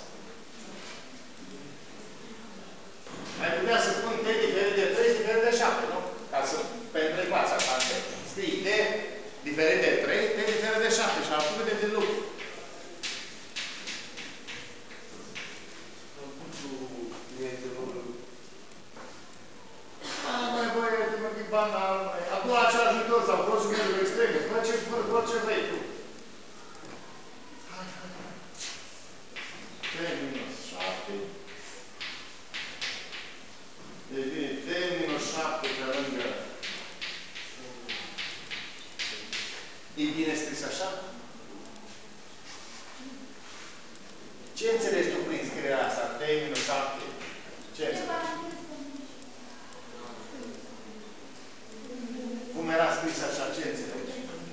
Ai putea să spun T diferit de 3 și diferit de 7, nu? Ca să, pentru ecuația asta, scrii T diferit de 3, T diferit de 7 și altfel de lucru. Mai băi, mă pic banal, mai. Acum același viitor sau prosul mediul extreme. Fă ce vrei tu. Hai. T minus 7. Deci vine T minus 7 pe lângă. E bine scris așa? Ce înțelegi tu prin scrierea asta? T minus 7? Ce înțelegi? Cum era scris așa? Ce înțelegi?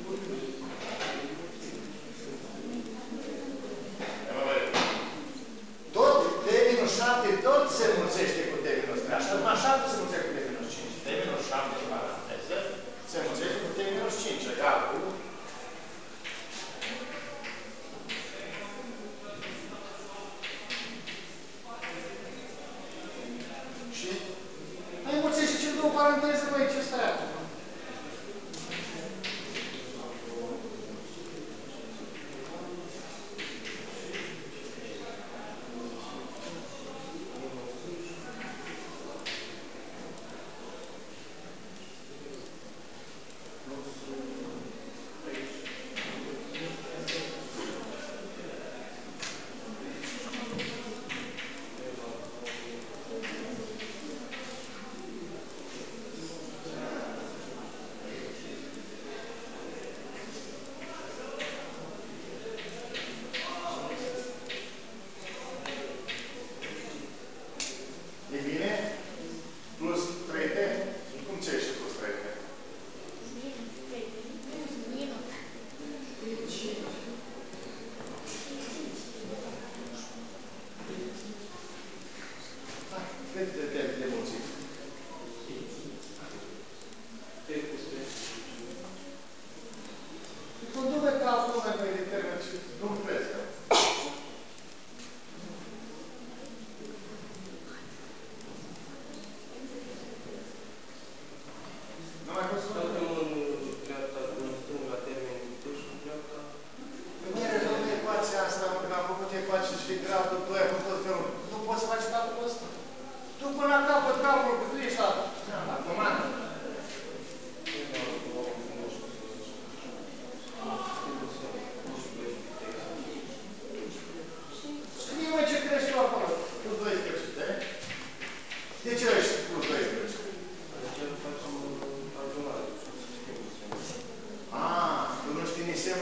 Tot T minus 7, tot se mulțește cu T minus 3. Așa, numai 7 se mulțește cu T minus 5. T minus 7 în paranteză se mulțește cu T minus 5. Egal cu și mai mulțește cel două paranteze, băi, ce stai acum?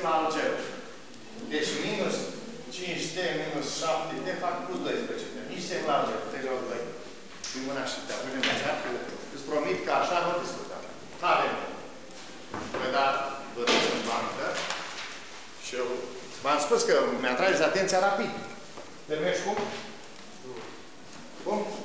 semn la algebra. Deci minus 5t minus 7t fac plus 12t. Nici semn la algebra, te joc 2. Din mâna și te apunem în țeapă. Îți promit că așa nu discutăm. N-avem. Păi da, vedeți în bancă. Și eu v-am spus că mi-atrageți atenția rapid. Te mergi cum? Cum?